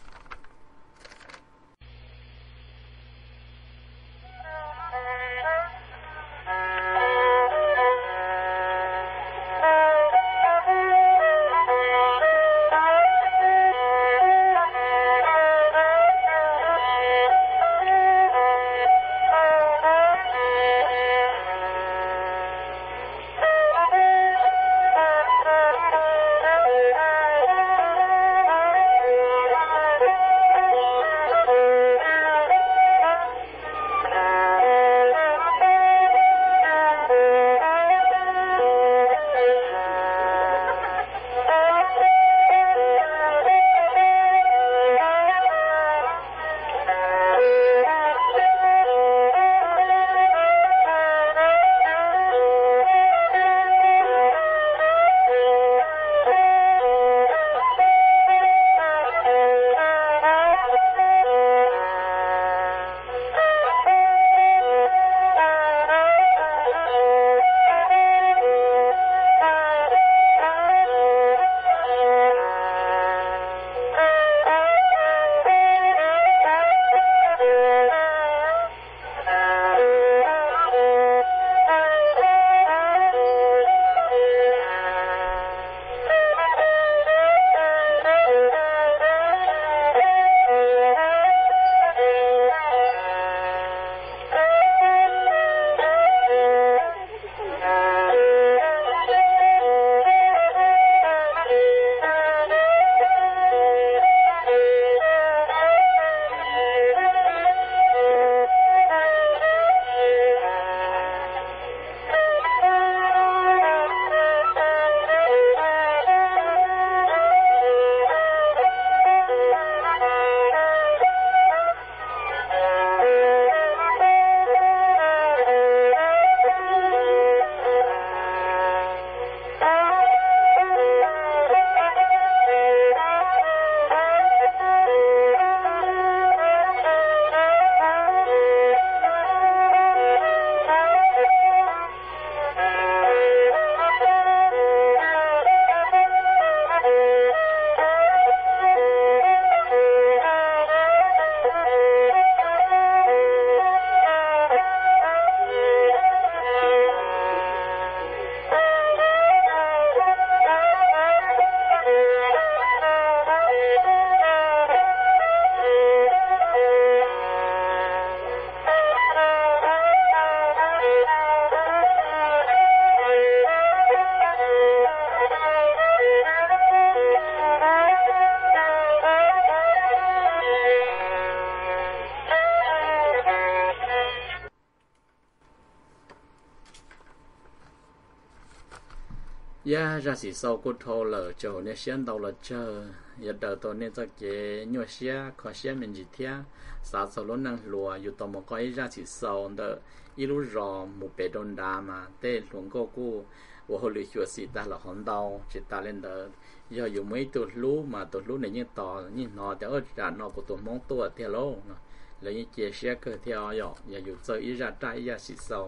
[SPEAKER 1] ya ra sĩ sau cô thô lờ chỗ nên xuyên đầu là chờ giờ đợi tôi nên cho cái nhua xia khó xia mình gì thế sao sau lúc năng lùa dù tao một cái ra sĩ sau đợi ít lúc rò một bể đồn đà mà tê luôn cô我后来学习到了很多，只打lên đó giờ dùng mấy tụt lú mà tụt lú này như tỏ như nó để ở ra nó của tụt mong tua theo lô lấy như chia sẻ cơ theo giờ giờ dùng chơi ít ra trái ra xịt sâu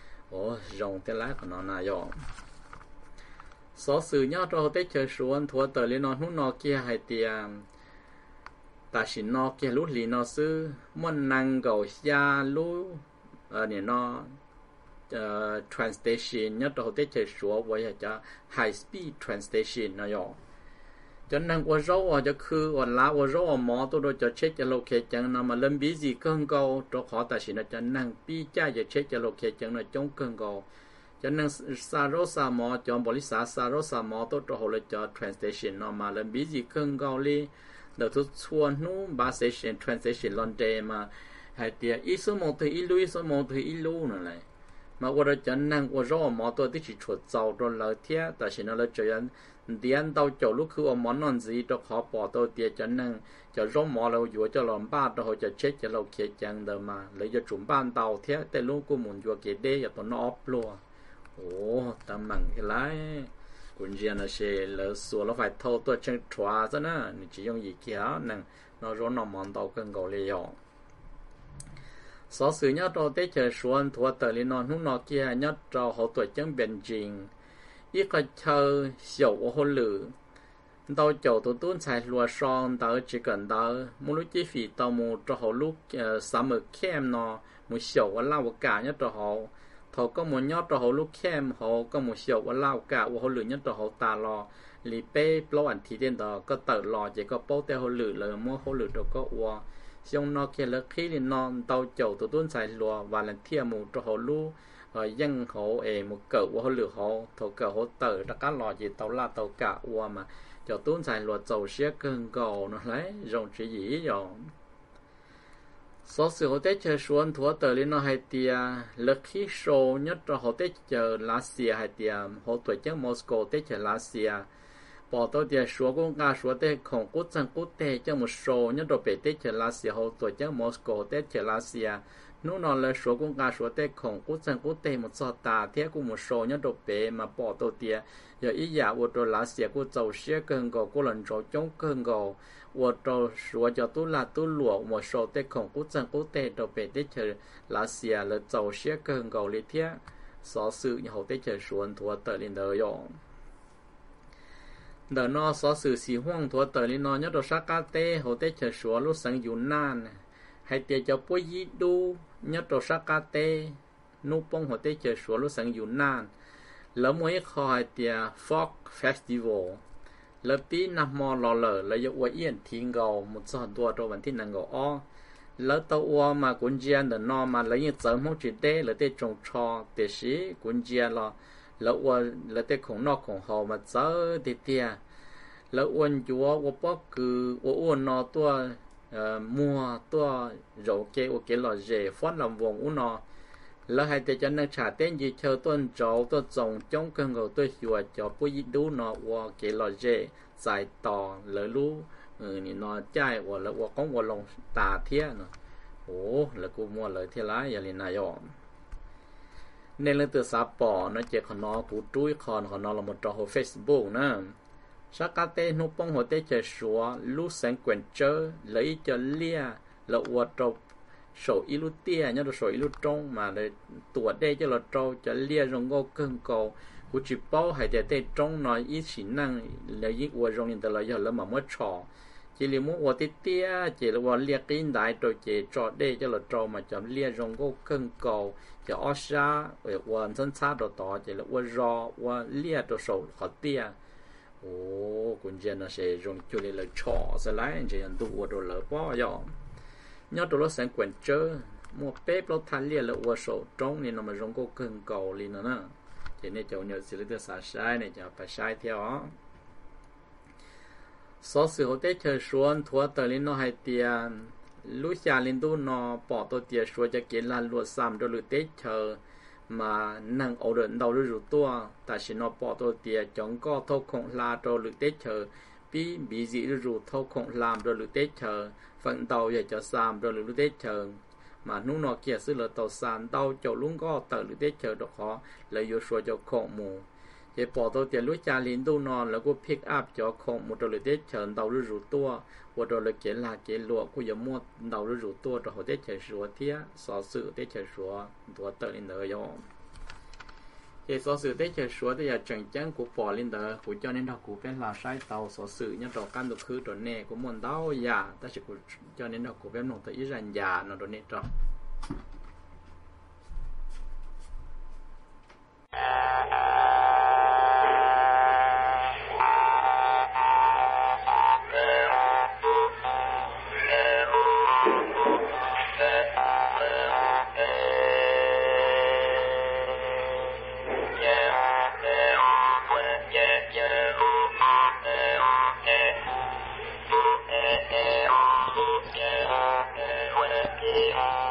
[SPEAKER 1] rồng theo lá của nó là giờ số sự nhau cho tới chơi xuống thua tờ lên nó kia hay tiền ta chỉ nó kia lú lì nó sư muốn năng cầu xa lú này nó translation nhớ đầu tiên chơi số với cho high speed translation nó rồi cho nên qua rau cho khứ qua lá qua rau mỏ tôi đôi cho check cho location nó mà lên bí gì cơn cầu cho khó ta chỉ nó cho nên bí cha cho check cho location nó chống cơn cầu cho nên sa rau sa mỏ cho bổ lý sa rau sa mỏ tôi cho hồi cho translation nó mà lên bí gì cơn cầu đi đầu tôi xuân nú ba session translation London mà hay tia ít số một thì ít lu nữa này mà qua đó chẳng năng qua rõ mỏ tôi tí chỉ chuột giàu rồi lời thế tại vì nó là chuyện điên tàu chỗ lúc cứ món non gì đó khó bỏ tôi tia chẳng năng cho rõ mỏ lâu vừa cho làm ba đó cho chết cho lâu kia chẳng được mà lấy cho chúng ban tàu thếแต่lúcกูmuốn vừa kia đê cho nó ốp luôn ồ tầm mặn cái lái cũng riêng là sẽ lỡ sửa nó phải thâu tôi chân xóa ra nè chỉ dùng gì kia nó rõ nó món tàu cần gọi liền số sự nhất đầu tế chờ xuân thua tờ li non hung nọ kia nhất trò hậu tuổi chân biển trình ít cái chờ xỉu hồ lử tàu chậu tụi tuôn xài lúa son tàu chỉ cần tàu một lúc chi phí tàu một trò hậu lúc sắm ở kem nọ một xỉu và lao cả nhất trò hậu thầu có một nhất trò hậu lúc kem hậu có một xỉu và lao cả hồ lử nhất trò hậu tà lò lì bê lâu ảnh thì đến đó có tờ lò chỉ có bao tiêu hồ lử là mua hồ lử đâu có qua xong nó kia là khi non tàu chậu tụi tuôn xài lúa và lần thiê một trò hậu lu dân hộ một cỡ của lửa hộ thầu cỡ hộ tờ đã cá lò gì tàu la tàu cả qua mà cho tuôn xài lúa dầu xé cơn cầu nó lấy rồng chỉ dĩ rồi số sự hộ tết chờ xuân thua tờ lên nó hay tia lực khí sâu nhất cho hộ tết chờ lá xìa hay tia hộ tuổi chắc Moscow tết chờ lá xìa bỏ tôi tia số cũng cả số tết không cút sang cút tết cho một số nhất đồ bể tết chờ lá xìa hộ tuổi chắc Moscow tết chờ lá xìa nếu nó là số cũng cả số tết không cút sang cút tết một số ta thế cũng một số nhất đồ bể mà bỏ tôi tia giờ ý giả của tôi lá xìa của dầu xé cơn cầu của lần rồi chống cơn cầu我做说叫都拉都落，我说的空古镇古代都被的去拉些了走些更高的天，所事以后的去说托得领导用。đợt nó so sự xì hoang thua tờ li nó nhớ đồ sát cá tê hồ tê chờ số lúc sáng yun nan hay tiệt cho bôi yi du nhớ đồ sát cá tê nụ bông hồ tê chờ số lúc sáng yun nan lỡ mỗi khỏi tiệt folk festival lỡ tí năm mò lò lỡ lỡ yêu yên thiên cầu một số đua đồ vấn thiên năng cầu o lỡ tàu o mà cuốn giang đợt nó mà lấy những tấm không chỉ tê lỡ tê trồng trò tê sĩ cuốn giang lo lỡ uốn lỡ tê khổng nọ khổng hậu mà dỡ tê tia lỡ uốn chúa uốn bóc cứ uốn nọ tua mua tua rau kê uốn kê lò dễ phát làm vùng uốn nọ lỡ hai tê cho nên trả tên gì chờ tuần trâu tuần trồng trong cơn gầu tôi hiểu cho bôi đu nọ uốn kê lò dễ giải tỏ lỡ lú ni nọ trái uốn lỡ uốn con uốn lồng tà thía nọ ồ lỡ cô mua lỡ thía lá giờ liền này rồi nên là từ xã bỏ nó chỉ còn nó cụ trúi còn nó là một trò hồ Facebook nữa sát cá tê nụ bông hồ tê chơi xóa lú sáng quyển chơ lấy cho lia là uất trâu sổ ilu tia nhớ được sổ ilu trong mà để tuổi đây cho là trâu cho lia rong ngô cơn cầu cụ chỉ bao hay để tê trong nói ít xí năng lấy ít uất rong nhìn từ là giờ là mà mất trò chỉ là muốn uất tia chỉ là uất lia kinh đại rồi chỉ trò đây cho là trâu mà cho lia rong ngô cơn cầu cho ở xa uất thân xa đồ tỏ chỉ là uất rò uất lia đồ sổ khó tia ồ cũng chỉ là sẽ dùng cho nên là trò sẽ lấy chỉ là tu đồ lỡ bao giờ nhớ đồ nó sáng quyển chớ một bếp nó thay liền là uất sổ trong nên nó mà dùng cô cần cầu liền nữa chỉ nên cho nhớ xử lý được sai này cho phải sai theo số sự hỗ trợ chờ xuân thua tờ lên nó hay tiền lúc xa lên tu nó bỏ tôi tiền xuân cho kiến là luật xăm cho lượt tết chờ mà năng ổn định đầu rủ tua tại vì nó bỏ tôi tiền chống có thâu khổng la cho lượt tết chờ bị gì rủ thâu khổng làm cho lượt tết chờ phần tàu về cho xăm cho lượt tết chờ mà nút nó kia xứ là tàu sàn tàu chỗ luôn có tờ lượt tết chờ được khó lấy vô số cho khổng mù chỉ bỏ tôi tiền lúc cha lên tu nó là cô pick up cho khổng một lượt tết chờ tàu rủ tua và rồi là kiến là kiến lụa cô giờ mua tàu rủ tua cho họ tết chờ số thía so sự tết chờ số tua tờ lên đời rồi thì so sự tết chờ số thì là chẳng chẳng của bỏ lên đời của cho nên đọc của bên là sai tàu so sự nhớ trò căn được khứ trò nè của môn đau già ta sẽ của cho nên đọc của bên nông tới rằng già nó đồ nè trò
[SPEAKER 2] Yeah.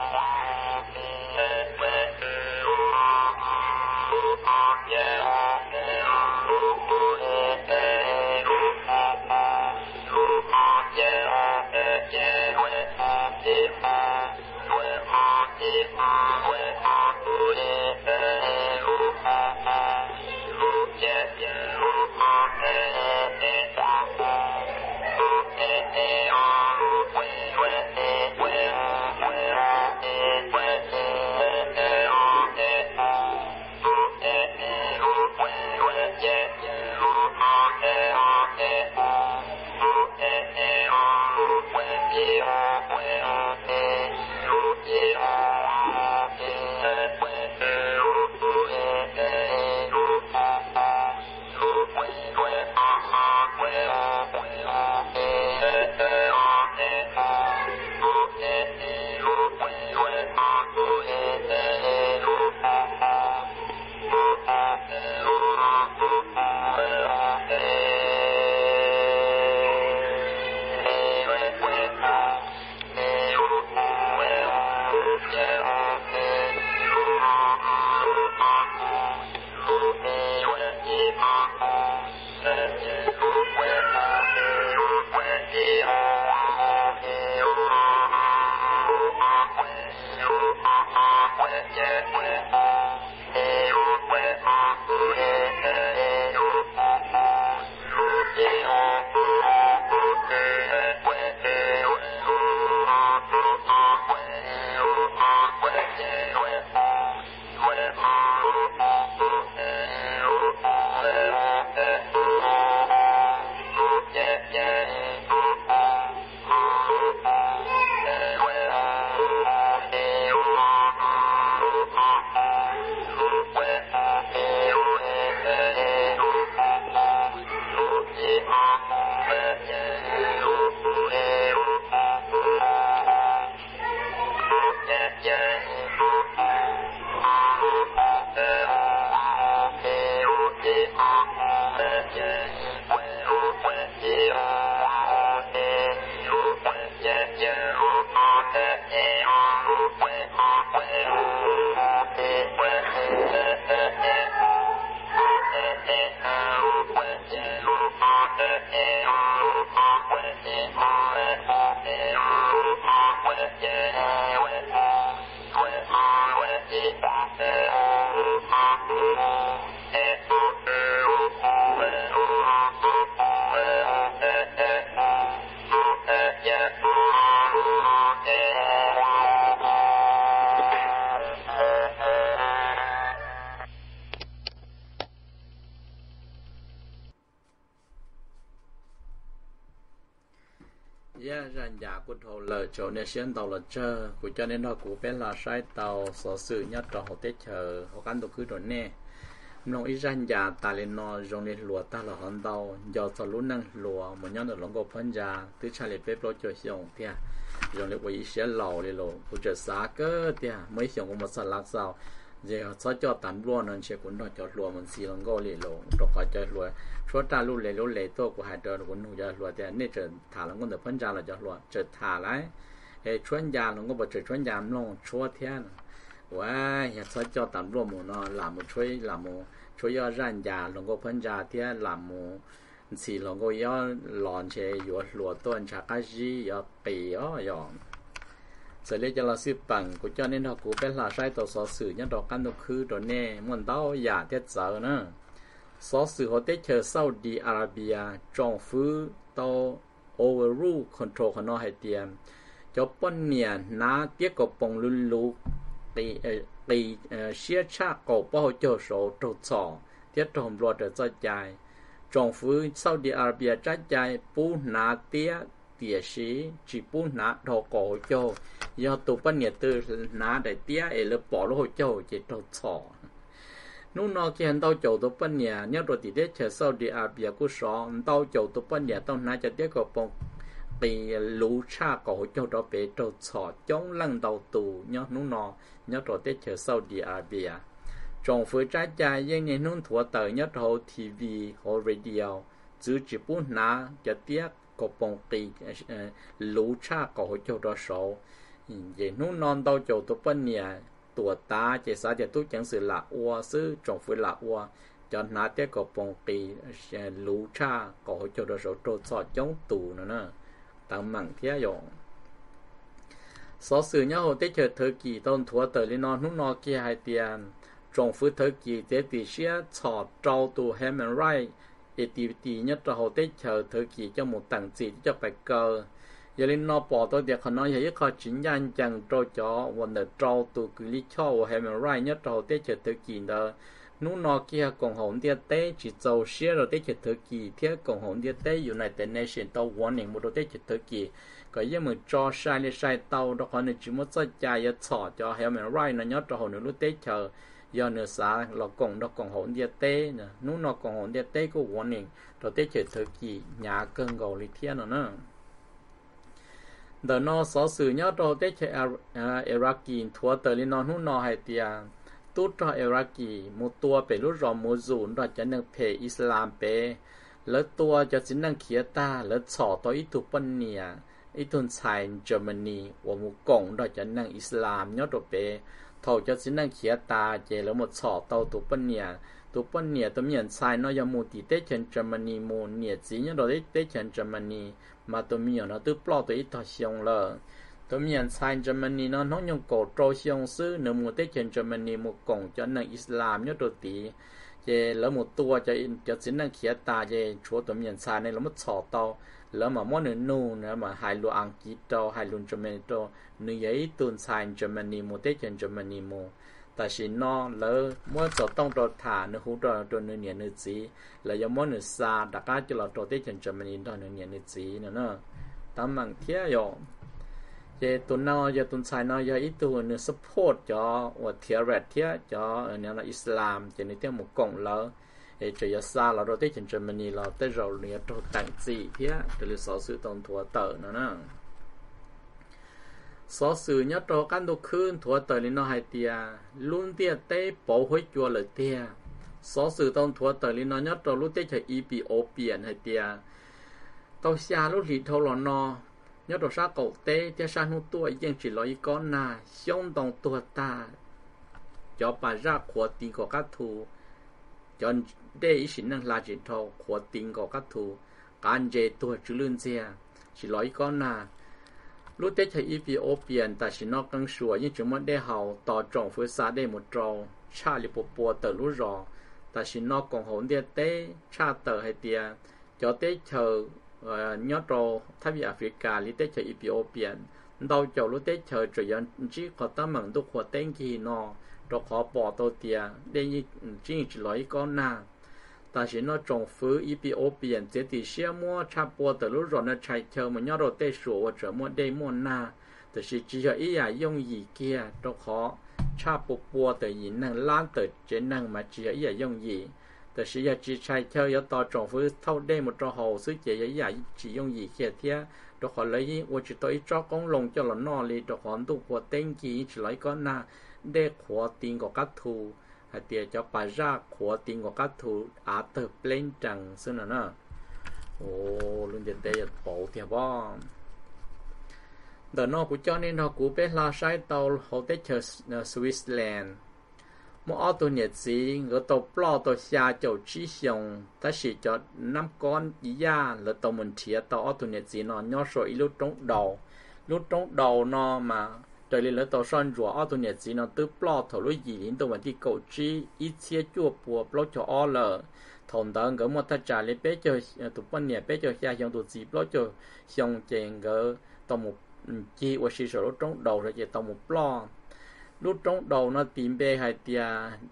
[SPEAKER 1] rằng giả của thổ lợi chỗ này xuyên tàu là chờ của cho nên họ cũng biết là sai tàu sở sự nhất trong hồ tết chờ họ căn đồ cứ rồi nè nông ít rằng giả ta lên nó dùng lên lúa ta là hơn tàu do tàu lúa năng lúa một nhóm được lông gốc phân giả từ cha lên bếp lúa cho xong thì dùng lên quay xe lầu lên lúa của chờ xa cơ thì mấy xong cũng một sản lắc sao giờ họ cho tạm lúa nên sẽ cũng cho lúa mình xì lông gốc lên lúa rồi họ cho lúa số ta lưu lệ tôi của hai đời cũng nuôi cho lúa thì nên trở thả lông con được phân giả là cho lúa trở thả lại chuyên gia lông có bảo trở chuyên gia lông chúa thiên wow hiện tại cho tạm lúa một nó làm một chuối do rán già lông có phân giả thì làm một xì lông có do lòn chế do lúa tuần chả cái gì do bì do sẽ lấy cho là sư bằng của cho nên họ cũng biết là sai tổ số sử nhất đó căn đồ khứ đó nè muốn tao giả thiết giờ nữa số sử họ tết chờ Saudi Arabia trong phứ tao overrule control của nó hay tiền cho bọn nhà ná tiếc của bông lulu lù thì xia cha cổ bao cho số trâu sò thiết trong loạt để cho chạy trong phứ Saudi Arabia trái chạy bù ná tiếc địa sĩ chỉ bù ná đồ cổ cho do tụ bọn nhà từ ná để tiếc ở lớp bỏ lô cho chỉ trâu sò lúc nào khi anh tao chầu tụ bọn nhà nhớ rồi thì để chờ Saudi Arabia của sọ tao chầu tụ bọn nhà tao ná cho tiếc của bông thì lũ cha cổ cho đó về trâu sò chống lăng đầu tù nhớ lúc nào nhớ rồi để chờ Saudi Arabia trong phía trái trái những người nông thua tới nhớ rồi TV hoặc radio chỉ bún ná cho tiếc có bông kỳ lũ cha cổ cho đó số vậy lúc non tao chầu tụ bọn nhà tuổi ta chỉ sao để tôi chẳng sự là ua sư trong phía là ua cho ná tiếc có bông kỳ lũ cha cổ cho đó số trâu sò chống tù nữa tăng mặn thế rồi số sự nhớ hồ tết chờ thời kỳ tôn thua tới lên non lúc nọ kia hai tiền trong phút thời kỳ tết thì sẽ chọn trâu tù human right activity nhất là hồ tết chờ thời kỳ cho một tầng gì cho bài cờ giờ lên nó bỏ tôi để họ nói vậy họ chính danh chẳng trâu chó và để trâu tù cứ lý cho human right nhất là hồ tết chờ thời kỳ đó lúc nọ kia cộng hồn địa tế chỉ giàu xe rồi tết chờ thời kỳ thiết cộng hồn địa tế United Nations tàu warning một đôi tết chờ thời kỳ cái gì mà cho sai lên sai tàu đó họ nên chỉ muốn cho chạy cho chọn cho human right nó nhớ cho họ nữa lúc tết chờ do nửa xã là cộng đó cộng hồn địa tế nè lúc nọ cộng hồn địa tế có warning rồi tết chờ thời kỳ nhà cơn gầu lịch thiên nữa đó nó số sự nhớ cho tết chờ Iraqi thua tới lên nó lúc nọ hay tiền tốt cho Iraqi một tua về lúc rồi một dùn rồi cho nên về Islam về lỡ tua cho chính năng kia ta lỡ xỏ tới ít tụ bên nhà ít tuần xài Germany và một cộng rồi cho nên Islam nhớ được về thầu cho chính năng kia ta chỉ lỡ một xỏ tàu tụ bên nhà tụi miền xài nó do một tí tết trên Germany một nhiệt gì nhớ được tết trên Germany mà tụi miền nó tự bỏ tới ít thọ xong lỡ ตัวมีอันไซน์เยอรมนีเนาะน้องยงโกโตรชงซื้อเนื้อหมูเตเจนเยอรมนีหมูกงจะนังอิสลามเนี่ยตัวตีเจแล้วหมูตัวจะสินังเขียตาเจชัวตัวมีอันไซน์ในแล้วมันสอดเตาแล้วมาม้วนนู่นนะมาไฮลูอังกฤษเตาไฮลูเยอรมนีเตาเนื้อใหญ่ตุนไซน์เยอรมนีหมูเตเจนเยอรมนีหมูแต่สินอแล้วม้วนสอดต้องตัวฐานเนื้อหูตัวเนื้อเนี่ยเนื้อจีแล้วยังม้วนเนื้อซาดักการจะเราตัวเตเจนเยอรมนีตัวเนื้อเนี่ยเนื้อจีเนาะตามมังเทียยเจตุนนอเจตุนไซนอยอีตัวเนื้อสปอร์ตจอว่าเทียร์เรดเทียจอเนี่ยเราอิสลามเจนี่เทียหมู่กงแล้วจะยาซาเราได้เจนเยอรมนีเราได้เราเนี่ยตัวต่างสีเทียจะเลยสอสื่อตรงถั่วเต๋อนะสอสื่อเนี่ยตัวกันตัวคืนถั่วเต๋อลินอไฮเตียลุ่นเตียเต้ปอหัวจัวเลยเตียสอสื่อตรงถั่วเต๋อลินอเนี่ยตัวลุ่นเต้จะอีพีโอเปียนไฮเตียตัวชาลุ่นหลีเท่าหลอนอnhớ đồ sa cầu tê theo sa nút tua nhưng chỉ nói con na xong đồng tua ta cho bà ra của tiền của các thù cho đây ý xin năng là chỉ thâu của tiền của các thù can dễ tua chữ lươn xe chỉ nói con na lúc tết thì Ethiopian ta chỉ nó căng sủa nhưng chúng mình để hậu tỏ trọng với xa đây một trâu cha li bộ tờ lú rò ta chỉ nó còn hỗn địa tê cha tờ hay tia cho tết chờ nhớ trâu thái bình Africa lý tết chờ Ethiopian đâu chờ lúc tết chờ rồi dân chỉ có tấm bằng đúc của tên kỳ nó rồi họ bỏ tàu tiền để như chỉ nói con na ta chỉ nó trồng phứ Ethiopian chỉ thì xe mua cha bộ từ lúc rồi nó chạy chờ mà nhớ rồi tết sủa và chờ mua đây mua na thì chỉ cho ý dùng gì kia rồi họ cha bộ từ gì năng lan từ trên năng mà chỉ ý dùng gìแต่สิยาจีชัยเที่ยวยต่อจงฟื้นเท่าได้หมดจอหอซื้อเจียใหญ่จียงหยีเขียเทียดอกขอเลยว่าจะตัวอีจอกงลงจะหล่อนนอเลยดอกขอนตุหัวเต้งจีจะไหลก้อนหน้าได้ขัวติงกับกัดทูหายเตียจะปาราขัวติงกับกัดทูอาเตอร์เปล่งจังซึ่งน่ะนะโอ้ลุงจะเตยเป่าเทียบ้องเดินนอกกูเจ้านี่นอกกูเป็นลาใช้เตาเขาได้เจอสวิตเซอร์แลนด์một ô tô nhiệt gì người tàu plo tàu xa chậu chi xiong ta chỉ cho 5 con ya là tàu mình thiệt tàu ô tô nhiệt gì nó nhỏ sỏi lúc trong đầu nó mà trời lên tàu son rùa ô tô nhiệt gì nó từ plo thầu lúc gì đến tàu mình đi cầu chi ít xe chua bùa plo cho o lờ thòng đó người một ta trả lấy bé cho tụi con nhiệt bé cho xa xiong tụi gì plo cho xiong chèn người tàu một chi và xí sỏi lúc trong đầu rồi chỉ tàu một plo lúc trong đầu nó tìm về hai tia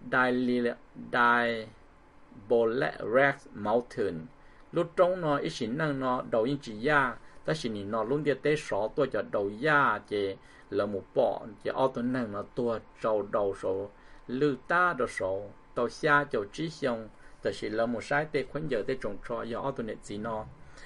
[SPEAKER 1] Diabolrex Mountain lúc trong nó ít xin năng nó đầu những chỉ ya ta xin nó luôn địa tế số tôi cho đầu ya chỉ là một bộ chỉ ô tô năng nó tua trâu đầu số lưu ta đầu số tàu xa cho trí xong ta chỉ là một sai tế khoản giờ tế trồng trò do ô tô này gì nó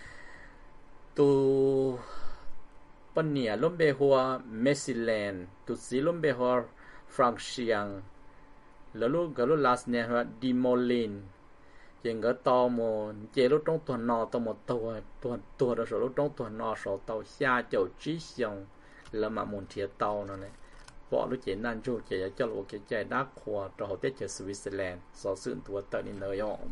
[SPEAKER 1] tu bên nhà luôn bề hoa Maryland tụt xí luôn bề hoa Franxiang lalu kalau last nya hoa Demolin yang cái tàu một chế lúc trong tuần nọ tàu một tuần đó số lúc trong tuần nọ số tàu xa chậu trí xong là mà muốn thiệt tàu nó này bỏ lúc chế nan chú chế cho lúc cái chế đá khoa cho họ tết chế Switzerland số sự tuần tận đến nơi họ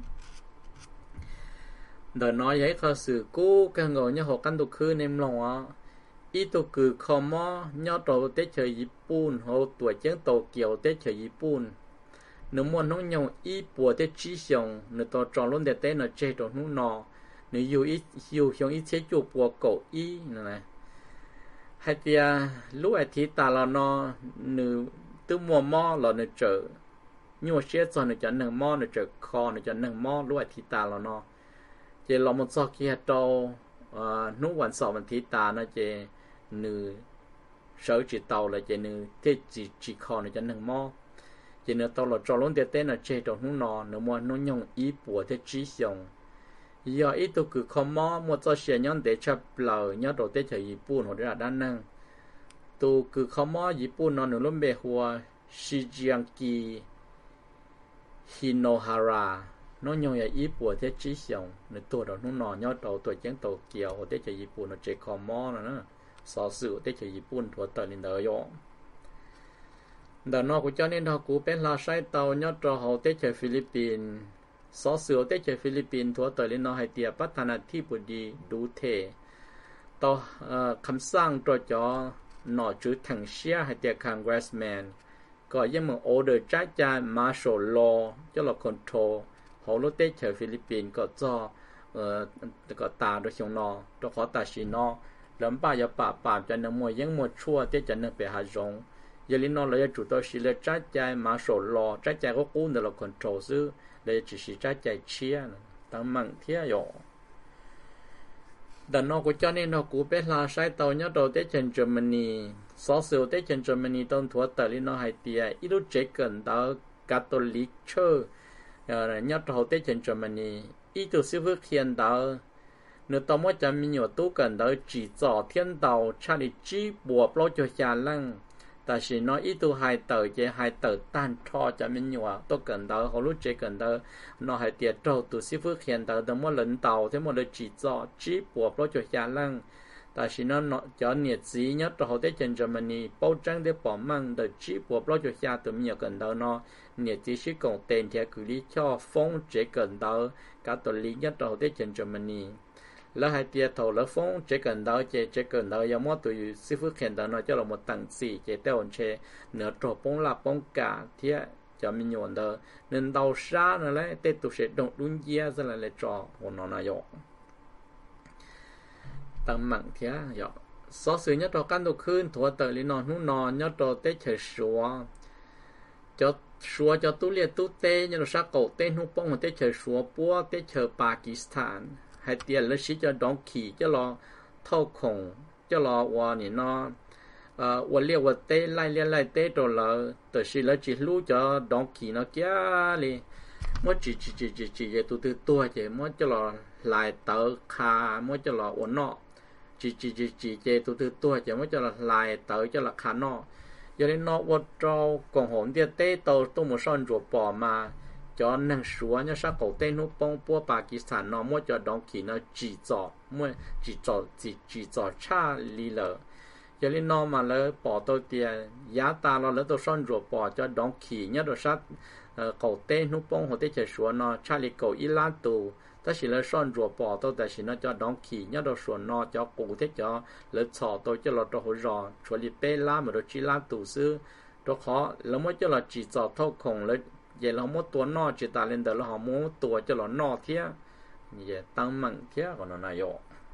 [SPEAKER 1] đời nói vậy có sự cố cái người như họ căn đồ khư nem lòng á ítตัวคือคอมอย่อตัวเตเฉยญี่ปุ่นเขาตัวเจ้าโตเกียวเตเฉยญี่ปุ่นหนึ่งมันน้องยองอีปัวเตจีเซียงหนึ่งตัวจอล้นเตเต้หนึ่งเจตัวนู้นนอหนึ่งอยู่ช่องอีเชจูปัวเก่าอีนั่นแหละให้เตียรู้ไอ้ที่ตาเรานอหนึ่งตัวมัวหม้อเราหนึ่งเจอยัวเชี่ยจอหนึ่งจะหนึ่งหม้อหนึ่งเจอคอหนึ่งจะหนึ่งหม้อรู้ไอ้ที่ตาเรานอเจเรามันซอกเกียโตนู้วันสอบวันที่ตานะเจnữ sở chỉ tàu là chỉ nữ thế chỉ kho này cho nâng mò chỉ nữ tàu là cho luôn tiền tên là chơi trong nung nọ nữ mua nung nhung ý bùa thế chỉ xong giờ ít tôi cứ không mò mua cho xe nhon để chấp lờ nhớ đầu tết chơi Nhật hoặc là đan năng tôi cứ không mò Nhật nó nữ luôn bề hoa Shijianki Hinohara nó nhung là ý bùa thế chỉ xong nữ tôi đó nung nọ nhớ đầu tuổi chén tàu kiều hoặc tết chơi Nhật nó chơi không mò nữa sở sự tết chơi Nhật thuộc tờ lên đời yo đợt nó của cho nên họ cũng bên là sai tàu nhớ cho họ tết chơi Philippines sở sự tết chơi Philippines thuộc tờ lên nó hay tiệp bắt thành thi bù đi đủ thể tàu cắm sang cho nọ chữ thằng xia hay tiệt congressman có những một order trái trái martial law cho là control họ lúc tết ở Philippines có cho có tà đó xong nọ đó khó tà xí nọ lắm ba giờ bà cho nên mua những mua chua tết cho nên bị hạ rong giờ lý nó là chủ tôi xí là trái trái martial law trái trái có cuốn được là control chứ đây chỉ xí trái trái chia tăng mạnh thế rồi đàn nó của cho nên nó cũng biết là sai tàu nhớ đầu tết trên Germany số siêu tết trên Germany tôn thua tờ lý nó hay tiệt ít lúc chế cần đó Catholic Church nhớ đầu tết trên Germany ít lúc siêu phước hiện đó nếu tao muốn cho mình nhiều tu cần đó chỉ rõ thiên đạo cha đi chỉ buộc lo cho nhà lăng但是呢，一度还到这还到单车这边有啊，都跟到好多这跟到，那还跌到都是不看到的么领导，这么的制造，只不过就下人，但是呢，那叫日子呢，到后头真正么呢，保证的保忙的只不过就下都没有跟到呢，日子是讲电铁距离叫风这跟到，搞到离呢到后头真正么呢。แล้วให้เตียถอแล้วฟงเจกันดาวเจกันดาวยามอตัวอยู่ซิฟุเข็นดาวน้อยจะเราหมดตั้งสี่เจเต้าเชเหนือตัวปงลาปงกาเทียจะมีหยวนเดอเนินดาวซานั่นแหละเตตุเสดงดุนเยียซะละเลยจอหัวนอนายกตั้งมั่งเทียหยอกสอสื่อเนี่ยตัวกันตัวขึ้นถัวเตอลินอนหุ่นนอนเนี่ยตัวเตเฉยชัวจะชัวจะตุเลียตุเตเนี่ยเราสักโกเตหุ่นปงเตเฉยชัวปัวเตเฉยปากีสถานhay tiền lấy sĩ cho đóng kỳ cho lo thâu khổng cho lo qua này nó qua liều qua tê lại tê rồi là từ sĩ lấy chỉ lú cho đóng kỳ nó kia đi mỗi chỉ từ từ tua chỉ mỗi cho lo lại tờ khá mỗi cho lo uốn nọ chỉ từ từ tua chỉ mỗi cho lo lại tờ cho lo khá nọ giờ đến nọ qua trâu còn hồn tiền tê tàu tôi một son ruột bỏ mà cho năng số nhá sao cổ tên nó bông bua Pakistan nó mua cho đóng kỳ nó chỉ cho cha li lờ cho nên nó mà lỡ bỏ tôi tiền giá ta nó lỡ tôi son rồi bỏ cho đóng kỳ nhá rồi sát cổ tên nó bông hồ tên chờ số nó cha li cổ ít lá tù ta chỉ lỡ son rồi bỏ tôi tại chỉ nó cho đóng kỳ nhá rồi số nó cho cụ thế cho lỡ chọ tôi cho lỡ tôi hồi rò cho li bê lá mà rồi chỉ lá tù xứ đó khó lỡ mới cho là chỉ cho thâu khổng lỡ vậy là mộtตัวนอจิตาเลนเดอร์เราหอมตัวจะหล่อนอเทียนี่ตั้งมั่งเทียก่อนนายก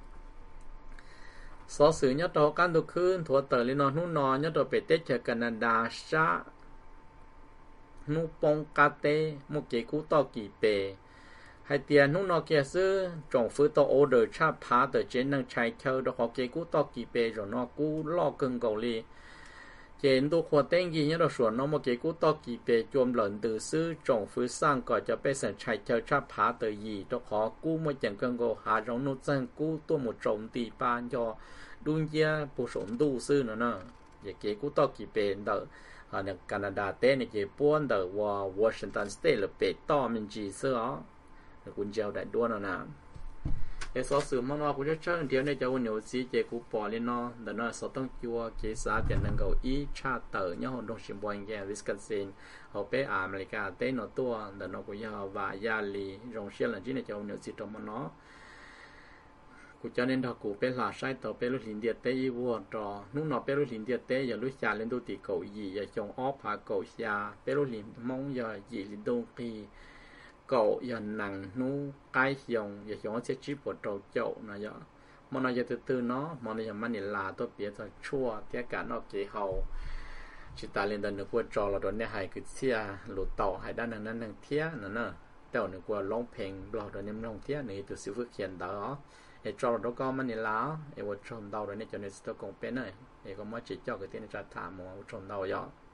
[SPEAKER 1] สอสื่อเนี่ยตัวการตัวคืนตัวเตอร์ลินอนู่นนอเนี่ยตัวเป็ดเตจแคนาดาชานูปงกาเตมุกเกกูต่อกี่เปให้เตียนู่นนอเกซื้อจงฟื้นตัวโอเดอร์ชาพาเตอร์เจนนังชายเชอร์ตัวขอเกกูต่อกี่เปจนนอกูล่อเกินเกาหลีเจนตัวขวดเต้งยีเนี่ยเราส่วนน้องโมเกกูต่อกี่เปจวมหล่นตือซื้อจงฟื้นสร้างก่อนจะไปสัญชัยเจ้าชาพาเตยยีตัวขอกู้มาจังเกินโกหาเราโน้ตจังกู้ตัวหมดจมตีปานยอดุนเยียผู้สมดูซื้อเนาะอย่าเกกูต่อกี่เปเดอในแคนาดาเต้ในเจป้วนเดอว่าวอชิงตันสเตทหรือเปต่อมันจีเสื้อคุณเจ้าได้ด้วยนะเอสสื่อมันว่าคุณจะเชิญเดียวในเจ้าเหนียวซีเจกูปอลินอเดินสต้องจัวเกษาเปลี่ยนนังเกาอีชาเตอร์เนี่ยหงดงชิมบอลแกวิสกันเซนเขาไปอเมริกาเต้นตัวเดินกูยาววายาลีรงเชียร์หลังที่ในเจ้าเหนียวซีตรงมันเนาะกูจะเน้นถ้ากูเป็นหลาใช้ต่อเป็นรุ่นหินเดียเต้ยีวัวจอนุ่งนอเป็นรุ่นหินเดียเต้อย่าลุยชาเล่นดูตีเกาอีอย่าจงอ้อผาเกาชาเป็นรุ่นหินมองอย่าหยีลินดงปีเก่าอย่าหนังนู้ใกล้เคียงอย่าเขียนว่าเช็ดชีพปวดเจ้านะอย่ามันน่าจะตื่นเนาะมันอย่ามันนี่ลาตัวเปียตัวชั่วเที่ยการนอกเกี่ยวจิตาเล่นดันนึกว่าจอเราโดนเนี่ยหายคือเสียหลุดต่อหายด้านนั้นนั่งเที่ยนั่นน่ะแต่นึกว่าร้องเพลงเราโดนเนี่ยร้องเที่ยนี่ตัวสิวเขียนต่อไอ้จอเราก็มันนี่ลาไอ้ว่าชมดาวเราเนี่ยจะในสตูกงเป็นเลยไอ้ก็มาจิตเจ้าก็ที่นี่จะถามว่าชมดาวย่อ